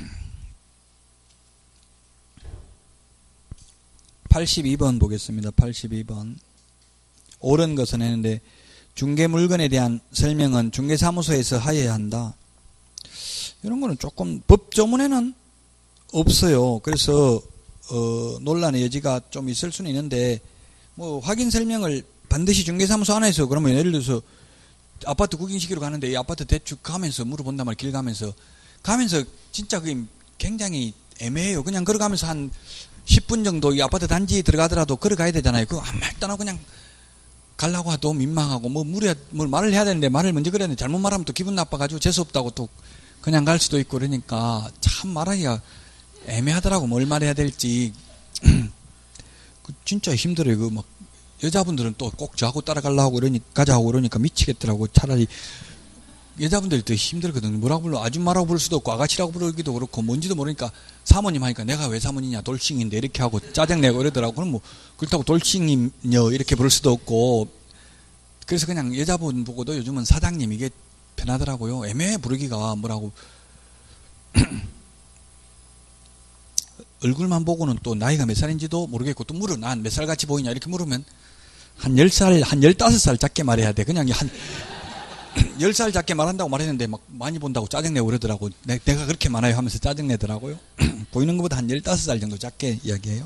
팔십이 번 보겠습니다. 팔십이 번. 옳은 것은 했는데 중개 물건에 대한 설명은 중개사무소에서 하여야 한다. 이런 거는 조금 법조문에는 없어요. 그래서 어, 논란의 여지가 좀 있을 수는 있는데 뭐 확인 설명을 반드시 중개사무소 안에서 그러면 예를 들어서 아파트 구경시키러 가는데 이 아파트 대축 가면서 물어본단 말이에요. 길 가면서 가면서 진짜 그게 굉장히 애매해요. 그냥 걸어가면서 한 십 분 정도 이 아파트 단지에 들어가더라도 걸어가야 되잖아요. 그거 아무 말도 안 하고 그냥 가려고 해도 민망하고 뭐 무려 뭘 말을 해야 되는데 말을 먼저 그랬는데 잘못 말하면 또 기분 나빠가지고 재수없다고 또 그냥 갈 수도 있고 그러니까 참 말하기가 애매하더라고. 뭘 말해야 될지. 그 진짜 힘들어요. 그 막 여자분들은 또 꼭 저하고 따라가려고 그러니까 가자고 그러니까 미치겠더라고. 차라리 여자분들이 더 힘들거든요. 뭐라고 불러? 아줌마라고 부를 수도 없고 아가씨라고 부르기도 그렇고 뭔지도 모르니까 사모님 하니까 내가 왜 사모님이냐 돌싱인데 이렇게 하고 짜증내고 그러더라고. 그럼 뭐 그렇다고 돌싱이녀 이렇게 부를 수도 없고 그래서 그냥 여자분 보고도 요즘은 사장님 이게 편하더라고요. 애매해 부르기가 뭐라고. 얼굴만 보고는 또 나이가 몇 살인지도 모르겠고 또 물어 난 몇 살 같이 보이냐 이렇게 물으면 한 열 살, 한 열다섯 살 작게 말해야 돼. 그냥 한 열 살 작게 말한다고 말했는데 막 많이 본다고 짜증내고 그러더라고. 내, 내가 그렇게 많아요 하면서 짜증내더라고요. 보이는 것보다 한 열다섯 살 정도 작게 이야기해요.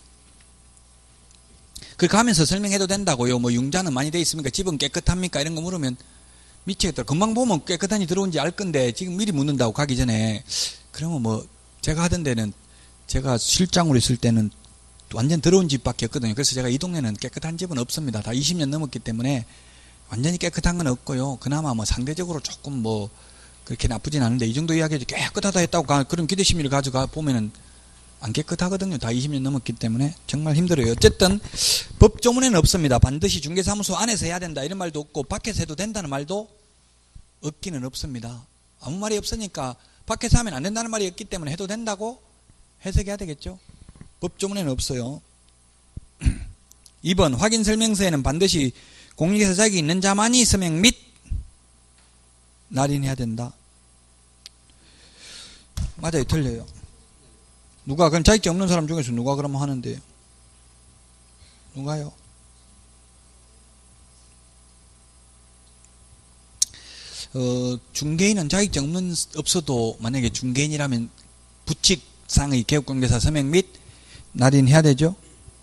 그렇게 하면서 설명해도 된다고요. 뭐 융자는 많이 돼 있습니까? 집은 깨끗합니까? 이런 거 물으면 미치겠더라. 금방 보면 깨끗한지 들어온지 알 건데 지금 미리 묻는다고 가기 전에. 그러면 뭐 제가 하던 데는 제가 실장으로 있을 때는 완전 더러운 집밖에 없거든요. 그래서 제가 이 동네는 깨끗한 집은 없습니다. 다 이십 년 넘었기 때문에 완전히 깨끗한 건 없고요. 그나마 뭐 상대적으로 조금 뭐 그렇게 나쁘진 않은데 이 정도 이야기하지 깨끗하다 했다고 가, 그런 기대심리를 가져가 보면은 안 깨끗하거든요. 다 이십 년 넘었기 때문에 정말 힘들어요. 어쨌든 법조문에는 없습니다. 반드시 중개사무소 안에서 해야 된다 이런 말도 없고 밖에서 해도 된다는 말도 없기는 없습니다. 아무 말이 없으니까 밖에서 하면 안 된다는 말이 없기 때문에 해도 된다고 해석해야 되겠죠. 법조문에는 없어요. 이 번 확인설명서에는 반드시 공익에서 자격이 있는 자만이 서명 및 날인해야 된다. 맞아요. 틀려요. 누가 그럼 자격증 없는 사람 중에서 누가 그러면 하는데요? 누가요? 어, 중개인은 자격증 없는, 없어도 만약에 중개인이라면 부칙상의 개업공개사 서명 및 날인해야 되죠?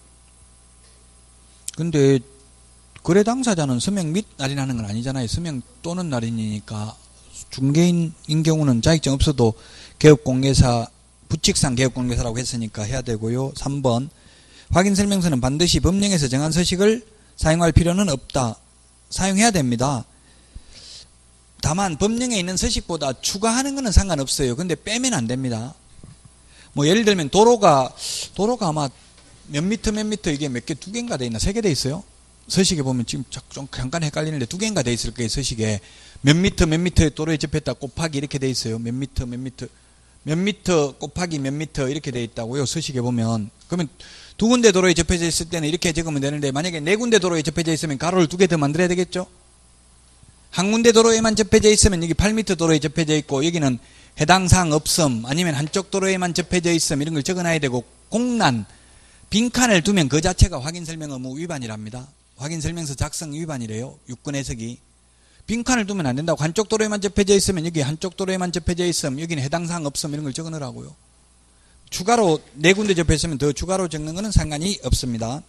근데 거래 당사자는 서명 및 날인하는 건 아니잖아요. 서명 또는 날인이니까 중개인인 경우는 자격증 없어도 개업공개사 부칙상 개업공개사라고 했으니까 해야 되고요. 삼 번 확인설명서는 반드시 법령에서 정한 서식을 사용할 필요는 없다. 사용해야 됩니다. 다만 법령에 있는 서식보다 추가하는 것은 상관없어요. 근데 빼면 안 됩니다. 뭐 예를 들면 도로가 도로가 아마 몇 미터 몇 미터 이게 몇 개 두 개인가 돼 있나 세 개 돼 있어요. 서식에 보면 지금 좀 잠깐 헷갈리는데 두 개인가 돼 있을 거예요. 서식에 몇 미터 몇 미터의 도로에 접했다 곱하기 이렇게 돼 있어요. 몇 미터 몇 미터 몇 미터 곱하기 몇 미터 이렇게 돼 있다고요. 서식에 보면. 그러면 두 군데 도로에 접해져 있을 때는 이렇게 적으면 되는데 만약에 네 군데 도로에 접해져 있으면 가로를 두 개 더 만들어야 되겠죠. 한 군데 도로에만 접해져 있으면 여기 팔 미터 도로에 접해져 있고 여기는 해당 사항 없음 아니면 한쪽 도로에만 접해져 있음 이런 걸 적어놔야 되고 공란 빈칸을 두면 그 자체가 확인설명 의무 위반이랍니다. 확인설명서 작성 위반이래요. 유권 해석이. 빈칸을 두면 안 된다고. 한쪽 도로에만 접해져 있으면 여기 한쪽 도로에만 접해져 있음 여기는 해당 사항 없음 이런 걸 적어놓으라고요. 추가로 네 군데 접했으면 더 추가로 적는 것은 상관이 없습니다.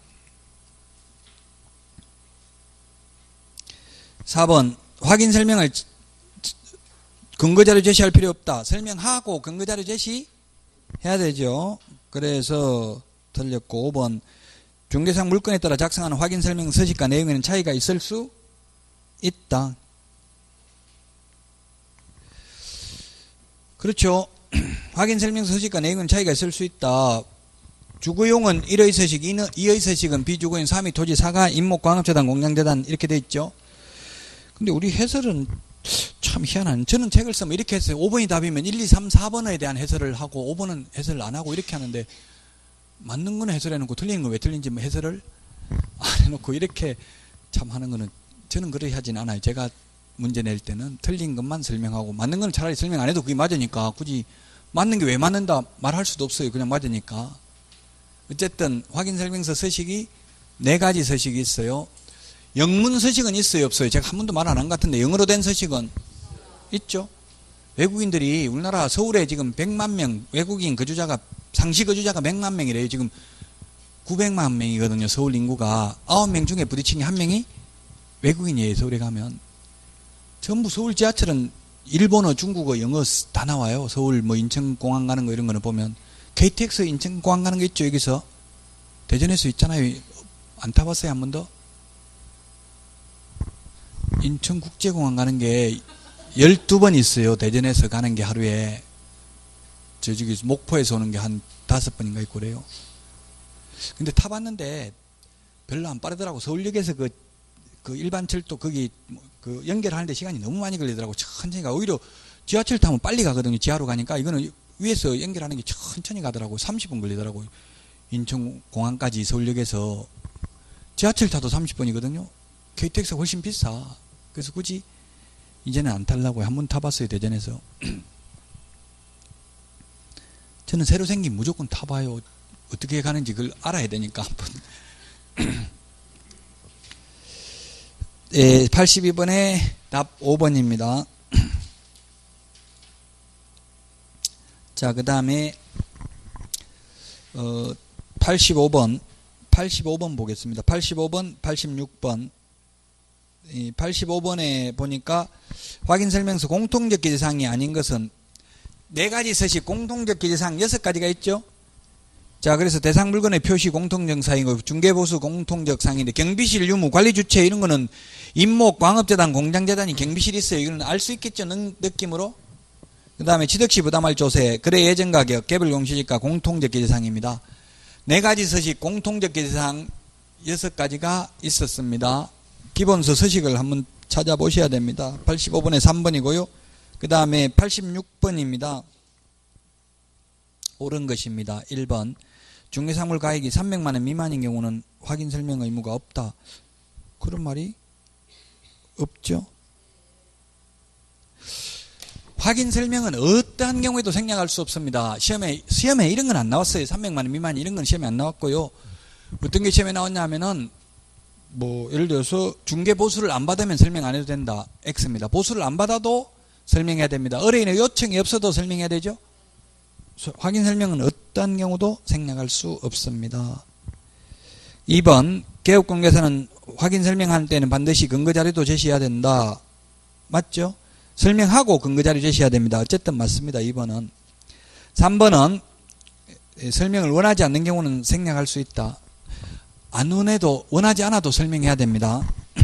사 번 확인설명을 근거자료 제시할 필요 없다. 설명하고 근거자료 제시해야 되죠. 그래서 틀렸고 오 번 중개상 물건에 따라 작성하는 확인설명 서식과 내용에는 차이가 있을 수 있다. 그렇죠. 확인설명 서식과 내용은 차이가 있을 수 있다. 주거용은 일의 서식, 이의 서식은 비주거용 삼 위 토지 사가 임목 광업재단 공장재단 이렇게 돼 있죠. 근데 우리 해설은 참 희한한. 저는 책을 쓰면 이렇게 했어요. 오 번이 답이면 일, 이, 삼, 사 번에 대한 해설을 하고 오 번은 해설을 안 하고 이렇게 하는데 맞는 건 해설해놓고 틀리는 건 왜 틀린지 해설을 안 해놓고 이렇게 참 하는 거는 저는 그렇게 하진 않아요. 제가 문제 낼 때는 틀린 것만 설명하고 맞는 건 차라리 설명 안 해도 그게 맞으니까 굳이 맞는 게 왜 맞는다 말할 수도 없어요. 그냥 맞으니까. 어쨌든 확인 설명서 서식이 네 가지 서식이 있어요. 영문 서식은 있어요, 없어요? 제가 한 번도 말 안 한 것 같은데 영어로 된 서식은 있죠. 외국인들이 우리나라 서울에 지금 백만 명 외국인 거주자가 상시 거주자가 백만 명이래요. 지금 구백만 명이거든요. 서울 인구가 아홉 명 중에 부딪히는 한 명이 외국인이에요. 서울에 가면 전부 서울 지하철은 일본어, 중국어, 영어 다 나와요. 서울 뭐 인천공항 가는 거 이런 거는 보면 케이티엑스 인천공항 가는 거 있죠. 여기서 대전에서 있잖아요. 안 타봤어요? 한 번도? 인천국제공항 가는 게 열두 번 있어요. 대전에서 가는 게 하루에. 저쪽에 목포에서 오는 게 한 다섯 번인가 있고 그래요. 근데 타봤는데 별로 안 빠르더라고. 서울역에서 그, 그 일반 철도 거기 그 연결하는데 시간이 너무 많이 걸리더라고. 천천히 가. 오히려 지하철 타면 빨리 가거든요. 지하로 가니까 이거는 위에서 연결하는 게 천천히 가더라고. 삼십 분 걸리더라고. 인천공항까지 서울역에서 지하철 타도 삼십 분이거든요. 케이티엑스가 훨씬 비싸. 그래서 굳이 이제는 안 타려고 한 번 타봤어요. 대전에서. 저는 새로 생긴 무조건 타봐요. 어떻게 가는지 그걸 알아야 되니까 한번. 예, 팔십이 번에 답 오 번입니다. 자, 그 다음에 어, 팔십오 번 팔십오 번 보겠습니다. 팔십오 번, 팔십육 번. 이 팔십오 번에 보니까 확인설명서 공통적 기재사항이 아닌 것은 네 가지 서식 공통적 기재사항 여섯 가지가 있죠. 자, 그래서 대상 물건의 표시 공통적 사항이고 중개보수 공통적 사항인데 경비실 유무 관리 주체 이런 거는 임목 광업재단 공장재단이 경비실이 있어요. 이거는 알 수 있겠죠. 느, 느낌으로. 그 다음에 취득시 부담할 조세 거래 예정 가격 개별 공시지가 공통적 기재사항입니다. 네 가지 서식 공통적 기재사항 여섯 가지가 있었습니다. 기본서 서식을 한번 찾아보셔야 됩니다. 팔십오 번에 삼 번이고요. 그 다음에 팔십육 번입니다. 옳은 것입니다. 일 번 중개상물 가액이 삼백만 원 미만인 경우는 확인 설명 의무가 없다. 그런 말이 없죠. 확인 설명은 어떠한 경우에도 생략할 수 없습니다. 시험에 시험에 이런 건 안 나왔어요. 삼백만 원 미만 이런 건 시험에 안 나왔고요. 어떤 게 시험에 나왔냐 하면은 뭐 예를 들어서 중개 보수를 안 받으면 설명 안 해도 된다. X입니다. 보수를 안 받아도 설명해야 됩니다. 의뢰인의 요청이 없어도 설명해야 되죠. 확인 설명은 어떠한 경우도 생략할 수 없습니다. 이 번 개업공개사는 확인 설명할 때는 반드시 근거자료도 제시해야 된다. 맞죠? 설명하고 근거자료 제시해야 됩니다. 어쨌든 맞습니다. 이 번은. 삼 번은 설명을 원하지 않는 경우는 생략할 수 있다. 안 원해도 원하지 않아도 설명해야 됩니다.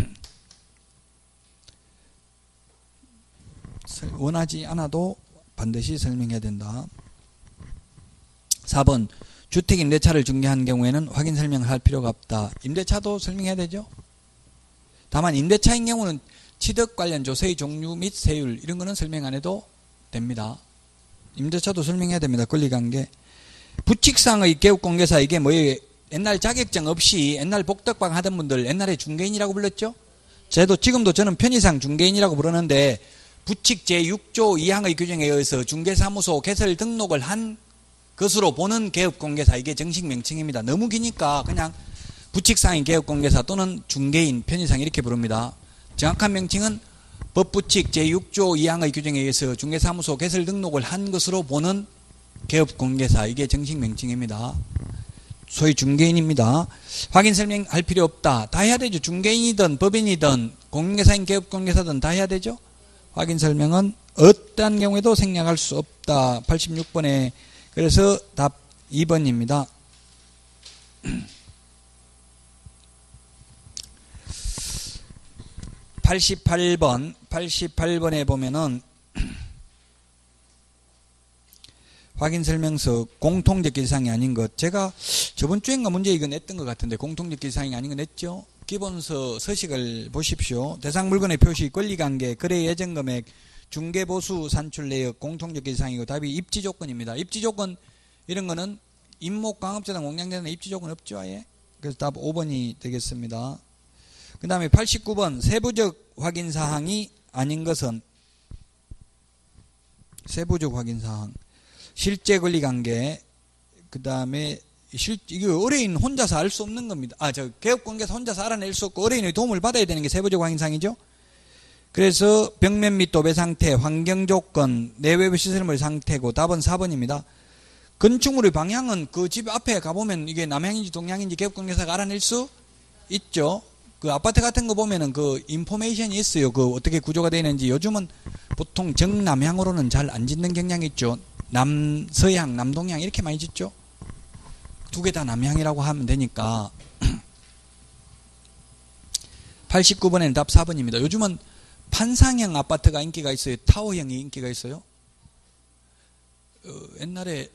원하지 않아도 반드시 설명해야 된다. 사 번 주택 임대차를 중개한 경우에는 확인 설명을 할 필요가 없다. 임대차도 설명해야 되죠. 다만 임대차인 경우는 취득 관련 조세의 종류 및 세율 이런 거는 설명 안 해도 됩니다. 임대차도 설명해야 됩니다. 권리관계. 부칙상의 개업공개사 이게 뭐예요? 옛날 자격증 없이 옛날 복덕방 하던 분들 옛날에 중개인이라고 불렀죠. 저도 지금도 저는 편의상 중개인이라고 부르는데 부칙 제육 조 이 항의 규정에 의해서 중개사무소 개설 등록을 한 것으로 보는 개업공개사 이게 정식 명칭입니다. 너무 기니까 그냥 부칙상인 개업공개사 또는 중개인 편의상 이렇게 부릅니다. 정확한 명칭은 법부칙 제육 조 이 항의 규정에 의해서 중개사무소 개설 등록을 한 것으로 보는 개업공개사 이게 정식 명칭입니다. 소위 중개인입니다. 확인 설명할 필요 없다. 다 해야 되죠. 중개인이든 법인이든 공인중개사인 개업공개사든 다 해야 되죠. 확인 설명은 어떠한 경우에도 생략할 수 없다. 팔십육 번에 그래서 답 이 번입니다. 팔십팔 번 팔십팔 번에 보면은 확인 설명서 공통적 기재사항이 아닌 것. 제가 저번 주엔가 문제 이거 냈던 것 같은데 공통적 기재사항이 아닌 거 냈죠. 기본서 서식을 보십시오. 대상 물건의 표시, 권리관계, 거래 예정 금액, 중개보수 산출 내역, 공통적 기재사항이고 답이 입지 조건입니다. 입지 조건 이런 거는 임목 광업재단 공장재단 입지 조건 없죠. 아예. 그래서 답 오 번이 되겠습니다. 그 다음에 팔십구 번 세부적 확인 사항이 아닌 것은 세부적 확인 사항 실제 권리관계 그 다음에 실 이게 의뢰인 혼자서 알 수 없는 겁니다. 아, 저 개업관계에서 혼자서 알아낼 수 없고 의뢰인의 도움을 받아야 되는 게 세부적 확인 사항이죠. 그래서 벽면 및 도배 상태, 환경 조건, 내외부 시설물 상태고 답은 사 번입니다. 건축물의 방향은 그 집 앞에 가보면 이게 남향인지 동향인지 개업관계사가 알아낼 수 있죠. 그 아파트 같은 거 보면은 그 인포메이션이 있어요. 그 어떻게 구조가 되어 있는지. 요즘은 보통 정남향으로는 잘 안 짓는 경향이 있죠. 남서향, 남동향 이렇게 많이 짓죠. 두 개 다 남향이라고 하면 되니까. 팔십구 번에는 답 사 번입니다. 요즘은 판상형 아파트가 인기가 있어요. 타워형이 인기가 있어요. 어, 옛날에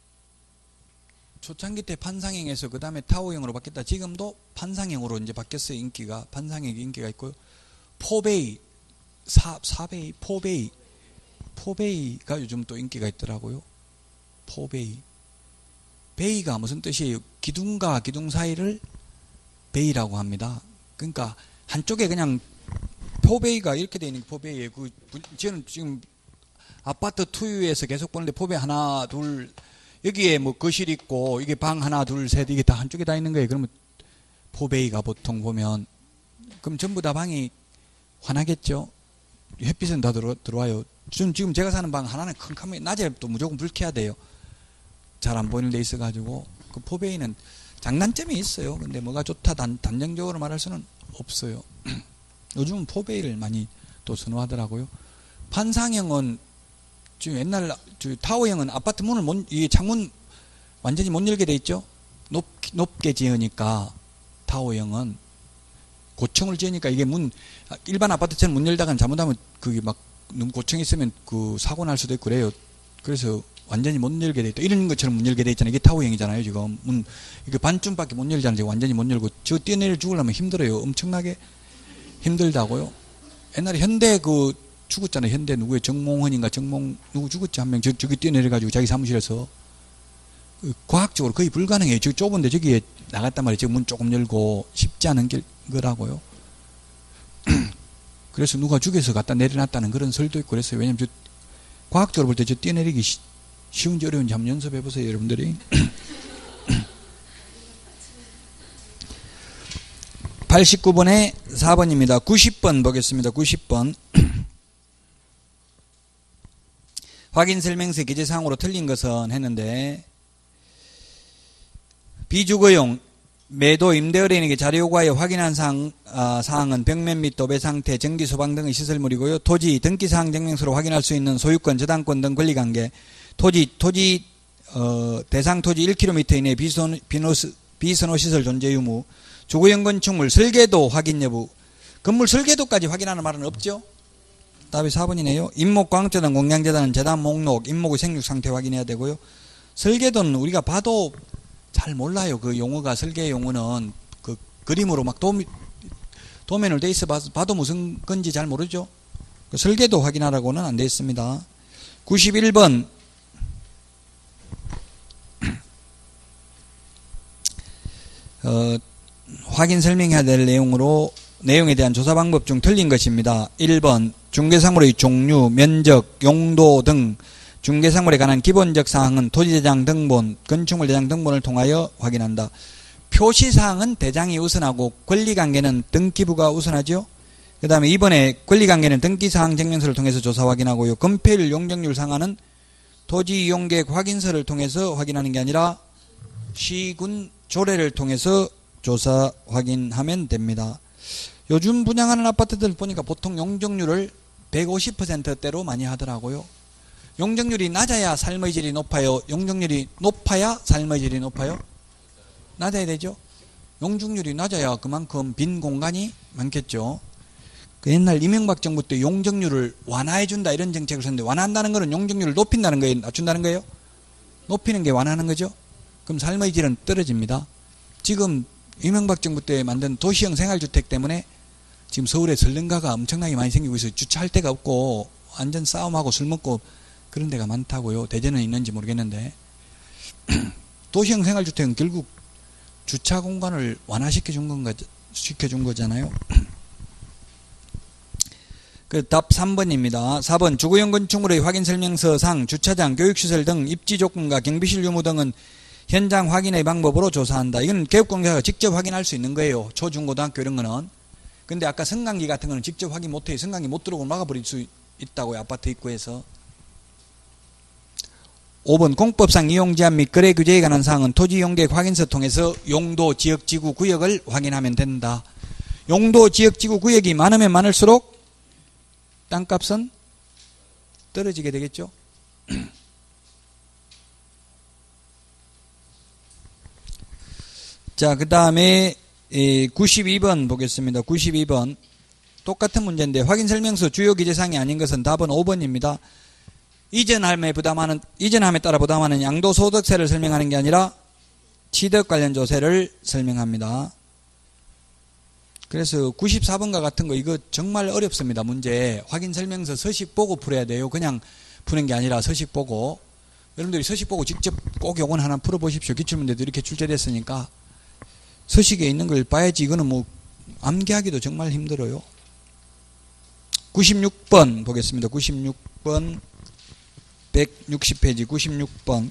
초창기 때 판상형에서 그 다음에 타워형으로 바뀌었다. 지금도 판상형으로 이제 바뀌었어요. 인기가. 판상형이 인기가 있고요. 포베이, 사, 사베이, 포베이. 포베이가 요즘 또 인기가 있더라고요. 포베이. 베이가 무슨 뜻이에요? 기둥과 기둥 사이를 베이라고 합니다. 그러니까 한쪽에 그냥 포베이가 이렇게 되어 있는 게 포베이예요. 그, 저는 지금 아파트 투유에서 계속 보는데 포베이 하나, 둘, 여기에 뭐 거실 있고 이게 방 하나 둘 셋 이게 다 한쪽에 다 있는 거예요. 그러면 포베이가 보통 보면 그럼 전부 다 방이 환하겠죠. 햇빛은 다 들어, 들어와요. 지금 지금 제가 사는 방 하나는 컴컴해. 낮에 또 무조건 불 켜야 돼요. 잘 안 보이는 데 있어가지고 그 포베이는 장단점이 있어요. 근데 뭐가 좋다 단, 단정적으로 말할 수는 없어요. 요즘은 포베이를 많이 또 선호하더라고요. 판상형은 지금 옛날 타워형은 아파트 문을 못, 이 창문 완전히 못 열게 돼 있죠. 높, 높게 지으니까 타워형은 고층을 지으니까 이게 문 일반 아파트처럼 문 열다가 잘못하면 그게 막 너무 고층이 있으면 그 사고 날 수도 있고 그래요. 그래서 완전히 못 열게 돼 있다. 이런 것처럼 문 열게 돼 있잖아요. 이게 타워형이잖아요. 지금 문 이게 반쯤밖에 못 열잖아요. 지금 완전히 못 열고 저 뛰어내려 죽으려면 힘들어요. 엄청나게 힘들다고요. 옛날에 현대 그 죽었잖아요. 현대 누구의 정몽헌인가 정몽 누구 죽었지 한 명. 저, 저기 뛰어내려가지고 자기 사무실에서 그 과학적으로 거의 불가능해요. 저 좁은데 저기에 나갔단 말이에요. 저 문 조금 열고 쉽지 않은 길, 거라고요. 그래서 누가 죽여서 갖다 내려놨다는 그런 설도 있고 그랬어요. 왜냐면 저 과학적으로 볼 때 저 뛰어내리기 시, 쉬운지 어려운지 한번 연습해 보세요, 여러분들이. 팔십구 번에 사 번입니다. 구십 번 보겠습니다. 구십 번. 확인 설명서 기재사항으로 틀린 것은 했는데 비주거용 매도 임대 의뢰인에게 자료 요구하여 확인한 사항, 어, 사항은 벽면 및 도배 상태, 전기 소방 등의 시설물이고요. 토지 등기사항 증명서로 확인할 수 있는 소유권, 저당권 등 권리관계, 토지 토지 어, 대상 토지 일 킬로미터 이내 비선, 비노스, 비선호시설 존재 유무, 주거용 건축물 설계도 확인 여부. 건물 설계도까지 확인하는 말은 없죠. 답이 사 번이네요. 임목 광업재단 공양재단은 재단 목록, 임목의 생육 상태 확인해야 되고요. 설계도는 우리가 봐도 잘 몰라요. 그 용어가 설계 용어는 그 그림으로 막 도, 도면을 돼 있어 봐도 무슨 건지 잘 모르죠. 그 설계도 확인하라고는 안 돼 있습니다. 구십일 번. 어, 확인 설명해야 될 내용으로 내용에 대한 조사 방법 중 틀린 것입니다. 일 번 중개사물의 종류, 면적, 용도 등 중개사물에 관한 기본적 사항은 토지대장 등본, 건축물 대장 등본을 통하여 확인한다. 표시사항은 대장이 우선하고 권리관계는 등기부가 우선하죠. 그 다음에 이 번에 권리관계는 등기사항 증명서를 통해서 조사 확인하고요. 건폐율, 용적률 상한은 토지 이용계획 확인서를 통해서 확인하는 게 아니라 시군 조례를 통해서 조사 확인하면 됩니다. 요즘 분양하는 아파트들 보니까 보통 용적률을 백오십 퍼센트대로 많이 하더라고요. 용적률이 낮아야 삶의 질이 높아요. 용적률이 높아야 삶의 질이 높아요. 낮아야 되죠. 용적률이 낮아야 그만큼 빈 공간이 많겠죠. 그 옛날 이명박 정부 때 용적률을 완화해준다 이런 정책을 썼는데 완화한다는 것은 용적률을 높인다는 거예요? 낮춘다는 거예요? 높이는 게 완화하는 거죠. 그럼 삶의 질은 떨어집니다. 지금 이명박 정부 때 만든 도시형 생활주택 때문에 지금 서울에 설렁가가 엄청나게 많이 생기고 있어요. 주차할 데가 없고 완전 싸움하고 술 먹고 그런 데가 많다고요. 대전은 있는지 모르겠는데 도시형 생활주택은 결국 주차 공간을 완화시켜 준 건가, 시켜 준 거잖아요. 그 답 삼 번입니다. 사 번 주거용 건축물의 확인 설명서상 주차장, 교육시설 등 입지 조건과 경비실 유무 등은 현장 확인의 방법으로 조사한다. 이건 교육공개사가 직접 확인할 수 있는 거예요. 초, 중, 고등학교 이런 거는. 근데 아까 승강기 같은 거는 직접 확인 못해요. 승강기 못 들어오고 막아버릴 수 있다고요. 아파트 입구에서. 오 번 공법상 이용 제한 및 거래 규제에 관한 사항은 토지 용계 확인서 통해서 용도, 지역, 지구, 구역을 확인하면 된다. 용도, 지역, 지구, 구역이 많으면 많을수록 땅값은 떨어지게 되겠죠. 자, 그 다음에 구십이 번 보겠습니다. 구십이 번 똑같은 문제인데 확인설명서 주요 기재사항이 아닌 것은 답은 오 번입니다. 이전함에 부담하는 이전함에 따라 부담하는 양도소득세를 설명하는 게 아니라 취득 관련 조세를 설명합니다. 그래서 구십사 번과 같은 거 이거 정말 어렵습니다. 문제 확인설명서 서식 보고 풀어야 돼요. 그냥 푸는 게 아니라 서식 보고. 여러분들이 서식 보고 직접 꼭 요건 하나 풀어보십시오. 기출문제도 이렇게 출제됐으니까 서식에 있는 걸 봐야지. 이거는 뭐 암기하기도 정말 힘들어요. 구십육 번 보겠습니다. 구십육 번 백육십 페이지 구십육 번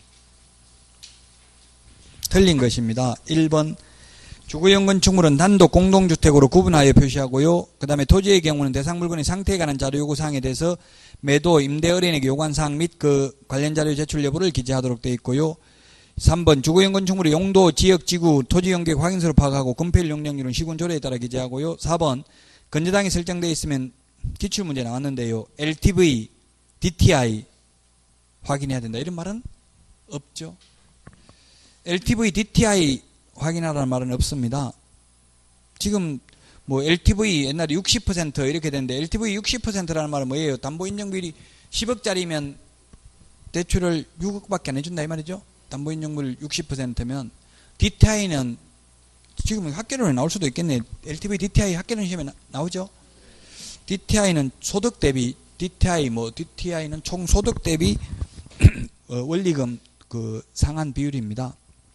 틀린 것입니다. 일 번 주거용 건축물은 단독 공동주택으로 구분하여 표시하고요. 그 다음에 토지의 경우는 대상 물건의 상태에 관한 자료 요구사항에 대해서 매도, 임대 의뢰인에게 요구한 사항 및 그 관련 자료 제출 여부를 기재하도록 되어 있고요. 삼 번 주거용 건축물의 용도, 지역, 지구, 토지 용계 확인서로 파악하고 건폐율 용적률은 시군 조례에 따라 기재하고요. 사 번 건저당이 설정되어 있으면 기출문제 나왔는데요. 엘티브이, 디티아이 확인해야 된다. 이런 말은 없죠. 엘티브이, 디티아이 확인하라는 말은 없습니다. 지금 뭐 엘티브이 옛날에 육십 퍼센트 이렇게 되는데 엘티브이 육십 퍼센트라는 말은 뭐예요? 담보인정비율이 십억짜리면 대출을 육억밖에 안 해준다 이 말이죠. 담보인정비율 육십 퍼센트면 디티아이는 지금 학계론에 나올 수도 있겠네. 엘티브이, 디티아이 학계론 시험에 나, 나오죠. 디티아이는 소득 대비 디티아이 뭐 디티아이는 총 소득 대비 어, 원리금 그 상한 비율입니다.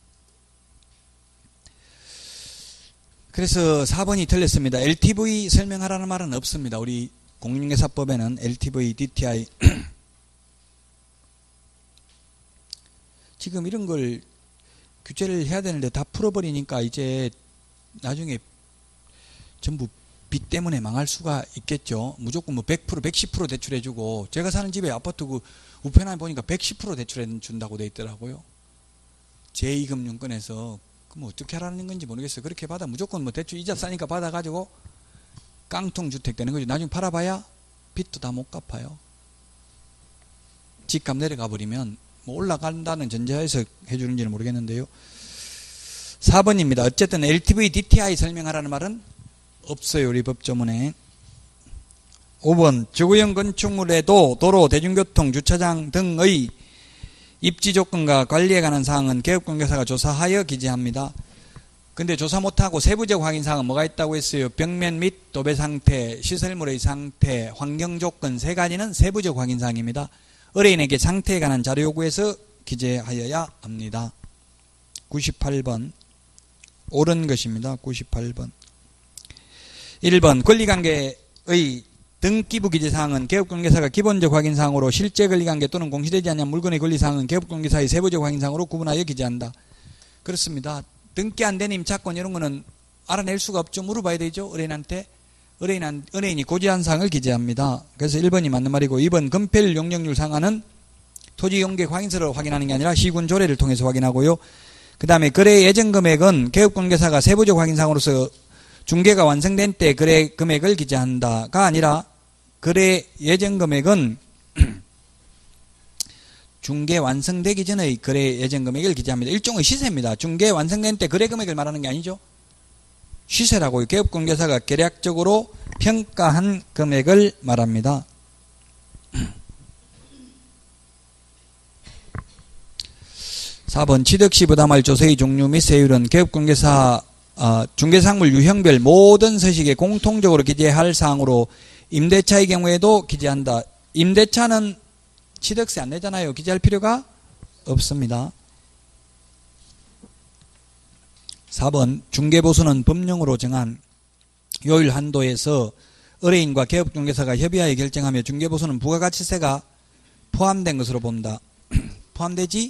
그래서 사 번이 틀렸습니다. 엘티브이 설명하라는 말은 없습니다. 우리 공인중개사법에는 엘티브이, 디티아이 지금 이런 걸 규제를 해야 되는데 다 풀어버리니까 이제 나중에 전부 빚 때문에 망할 수가 있겠죠. 무조건 뭐 백 퍼센트, 백십 퍼센트 대출해주고 제가 사는 집에 아파트 그 우편함에 보니까 백십 퍼센트 대출해준다고 돼 있더라고요. 제이 금융권에서 뭐 어떻게 하라는 건지 모르겠어요. 그렇게 받아 무조건 뭐 대출 이자 싸니까 받아가지고 깡통 주택 되는 거죠. 나중에 팔아봐야 빚도 다 못 갚아요. 집값 내려가 버리면 뭐 올라간다는 전제하에서 해주는지는 모르겠는데요. 사 번입니다. 어쨌든 엘티브이, 디티아이 설명하라는 말은 없어요. 우리 법조문에. 오 번 주거용 건축물에도 도로, 대중교통, 주차장 등의 입지 조건과 관리에 관한 사항은 개업공개사가 조사하여 기재합니다. 근데 조사 못하고 세부적 확인 사항은 뭐가 있다고 했어요? 벽면 및 도배 상태, 시설물의 상태, 환경 조건 세 가지는 세부적 확인 사항입니다. 의뢰인에게 상태에 관한 자료 요구해서 기재하여야 합니다. 구십팔 번 옳은 것입니다. 구십팔 번 일 번 권리관계의 등기부 기재사항은 개업공개사가 기본적 확인사항으로 실제 권리관계 또는 공시되지 않는 물건의 권리사항은 개업공개사의 세부적 확인사항으로 구분하여 기재한다. 그렇습니다. 등기 안 된 임차권 이런 거는 알아낼 수가 없죠. 물어봐야 되죠. 의뢰인한테. 의뢰인, 의뢰인이 고지한 사항을 기재합니다. 그래서 일 번이 맞는 말이고 이 번 건폐율 용적률 상한은 토지 용계 확인서로 확인하는 게 아니라 시군 조례를 통해서 확인하고요. 그 다음에 거래 예정 금액은 개업공개사가 세부적 확인사항으로서 중개가 완성된 때 거래 금액을 기재한다가 아니라 거래 예정 금액은 중개 완성되기 전의 거래 예정 금액을 기재합니다. 일종의 시세입니다. 중개 완성된 때 거래 금액을 말하는 게 아니죠. 시세라고요. 개업공개사가 계략적으로 평가한 금액을 말합니다. 사 번 취득시 부담할 조세의 종류 및 세율은 개업공개사 어, 중개상물 유형별 모든 서식에 공통적으로 기재할 사항으로 임대차의 경우에도 기재한다. 임대차는 취득세 안 내잖아요. 기재할 필요가 없습니다. 사 번 중개보수는 법령으로 정한 요일 한도에서 의뢰인과 개업중개사가 협의하여 결정하며 중개보수는 부가가치세가 포함된 것으로 본다. 포함되지?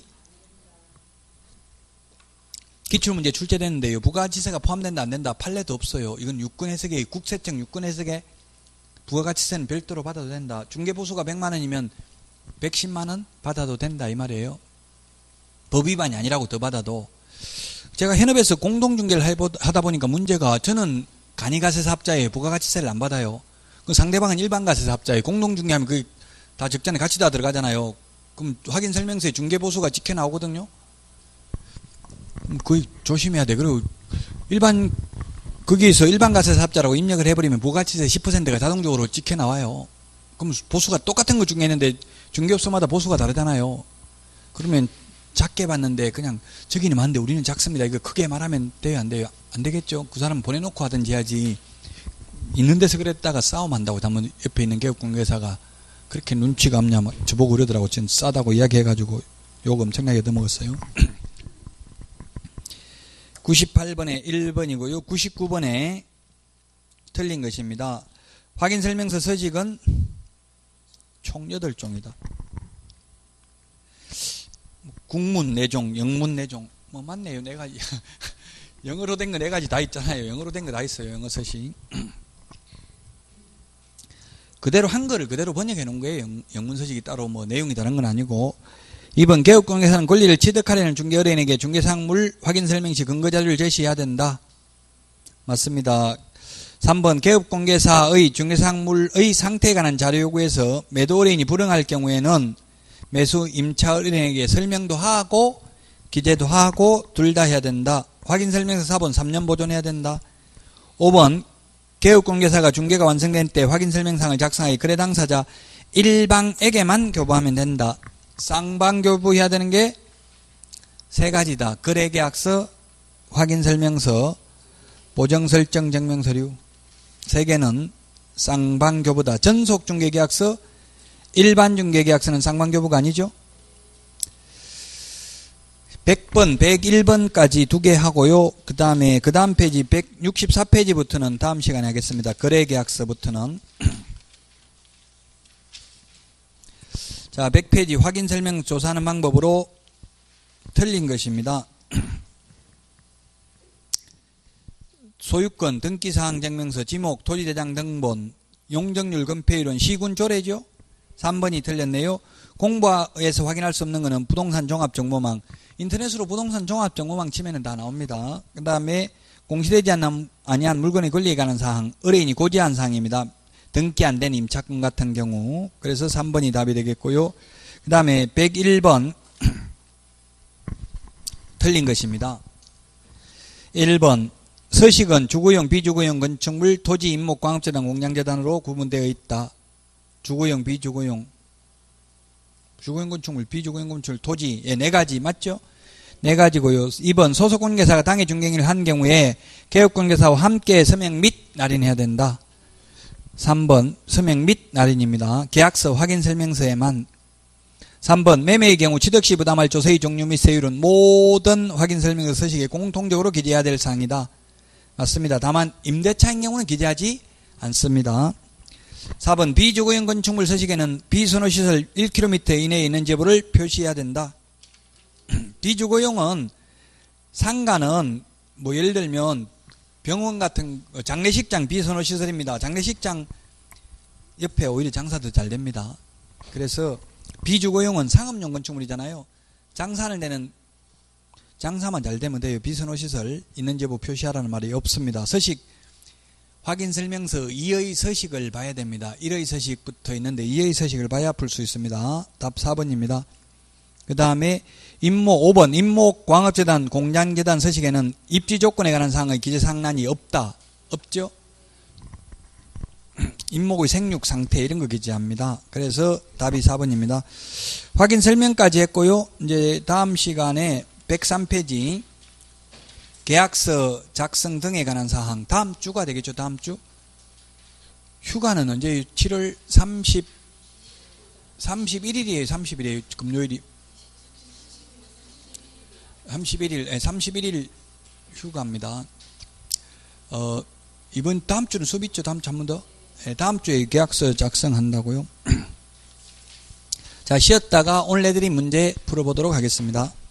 기출문제 출제됐는데요. 부가가치세가 포함된다 안 된다 판례도 없어요. 이건 유권 해석에 국세청 유권 해석에 부가가치세는 별도로 받아도 된다. 중개보수가 백만 원이면 백십만 원 받아도 된다 이 말이에요. 법위반이 아니라고 더 받아도. 제가 현업에서 공동중개를 하다 보니까 문제가 저는 간이가세사업자에 부가가치세를 안 받아요. 그 상대방은 일반가세사업자에 공동중개하면 그 다 적자에 같이 다 들어가잖아요. 그럼 확인설명서에 중개보수가 찍혀 나오거든요. 거의 조심해야 돼. 그리고 일반 거기에서 일반가세사업자라고 입력을 해버리면 부가가치세 십 퍼센트가 자동적으로 찍혀 나와요. 그럼 보수가 똑같은 거 중개했는데 중개업소마다 보수가 다르잖아요. 그러면 작게 받는데 그냥 저기는 많은데 우리는 작습니다. 이거 크게 말하면 돼요 안 돼요? 안 되겠죠. 그 사람 보내놓고 하든지 해야지. 있는 데서 그랬다가 싸움한다고 한번 옆에 있는 개업공개사가 그렇게 눈치가 없냐 저보고 그러더라고. 지금 싸다고 이야기해가지고 욕 엄청나게 얻어먹었어요. 구십팔 번에 일 번이고요. 구십구 번에 틀린 것입니다. 확인설명서 서식은 총 여덟 종이다. 국문 네 종, 영문 네 종. 뭐 맞네요. 네 가지. 영어로 된 거 네 가지 다 있잖아요. 영어로 된 거 다 있어요. 영어 서식. 그대로 한글을 그대로 번역해 놓은 거예요. 영, 영문 서식이 따로 뭐 내용이 다른 건 아니고. 이 번 개업공개사는 권리를 취득하려는 중개의뢰인에게 중개사항물 확인설명 시 근거자료를 제시해야 된다. 맞습니다. 삼 번 개업공개사의 중개사항물의 상태에 관한 자료 요구에서 매도 의뢰인이 불응할 경우에는 매수 임차 의뢰인에게 설명도 하고 기재도 하고 둘 다 해야 된다. 확인설명서 사 번 삼 년 보존해야 된다. 오 번 개업공개사가 중개가 완성된 때 확인설명상을 작성하여 거래 당사자 일방에게만 교부하면 된다. 쌍방 교부해야 되는 게 세 가지다. 거래계약서, 확인설명서, 보정설정증명서류. 세 개는 쌍방 교부다. 전속중개계약서, 일반중개계약서는 쌍방 교부가 아니죠. 백 번, 백일 번까지 두 개 하고요. 그 다음에 그 다음 페이지 백육십사 페이지부터는 다음 시간에 하겠습니다. 거래계약서부터는. 자, 백 페이지 확인설명 조사하는 방법으로 틀린 것입니다. 소유권, 등기사항 증명서, 지목, 토지대장 등본, 용적률, 건폐율은 시군조례죠. 삼 번이 틀렸네요. 공부에서 확인할 수 없는 것은 부동산 종합정보망. 인터넷으로 부동산 종합정보망 치면 다 나옵니다. 그 다음에 공시되지 않는, 아니한 물건의 권리에 관한 사항, 의뢰인이 고지한 사항입니다. 등기 안 된 임차권 같은 경우. 그래서 삼 번이 답이 되겠고요. 그 다음에 백일 번 틀린 것입니다. 일 번 서식은 주거용, 비주거용 건축물, 토지, 임목, 광업재단, 공장재단으로 구분되어 있다. 주거용, 비주거용, 주거용 건축물, 비주거용 건축물, 토지, 예, 네 가지 맞죠? 네 가지고요. 이 번 소속관계사가 당해 중개행위를 한 경우에 개업관계사와 함께 서명 및 날인해야 된다. 삼 번 서명 및 날인입니다. 계약서 확인설명서에만. 삼 번 매매의 경우 취득시 부담할 조세의 종류 및 세율은 모든 확인설명서 서식에 공통적으로 기재해야 될 사항이다. 맞습니다. 다만 임대차인 경우는 기재하지 않습니다. 사 번 비주거용 건축물 서식에는 비선호시설 일 킬로미터 이내에 있는 제보를 표시해야 된다. 비주거용은 상가는 뭐 예를 들면 병원 같은 장례식장 비선호시설입니다. 장례식장 옆에 오히려 장사도 잘 됩니다. 그래서 비주거용은 상업용 건축물이잖아요. 장사를 내는 장사만 잘 되면 돼요. 비선호시설 있는 제보 표시하라는 말이 없습니다. 서식 확인설명서 이의 서식을 봐야 됩니다. 일의 서식부터 있는데 이의 서식을 봐야 풀 수 있습니다. 답 사 번입니다. 그 다음에 임목 오 번 임목 광업재단 공장재단 서식에는 입지 조건에 관한 사항의 기재사항란이 없다. 없죠? 임목의 생육 상태 이런 거 기재합니다. 그래서 답이 사 번입니다. 확인 설명까지 했고요. 이제 다음 시간에 백삼 페이지 계약서 작성 등에 관한 사항 다음 주가 되겠죠. 다음 주 휴가는 언제 칠월 삼십 삼십일 일이에요. 삼십 일이에요. 금요일이 삼십일 일, 삼십일 일 휴가입니다. 어, 이번 다음 주는 수업 있죠? 다음 주 한 번 더? 네, 다음 주에 계약서 작성한다고요. 자, 쉬었다가 오늘 내드린 문제 풀어보도록 하겠습니다.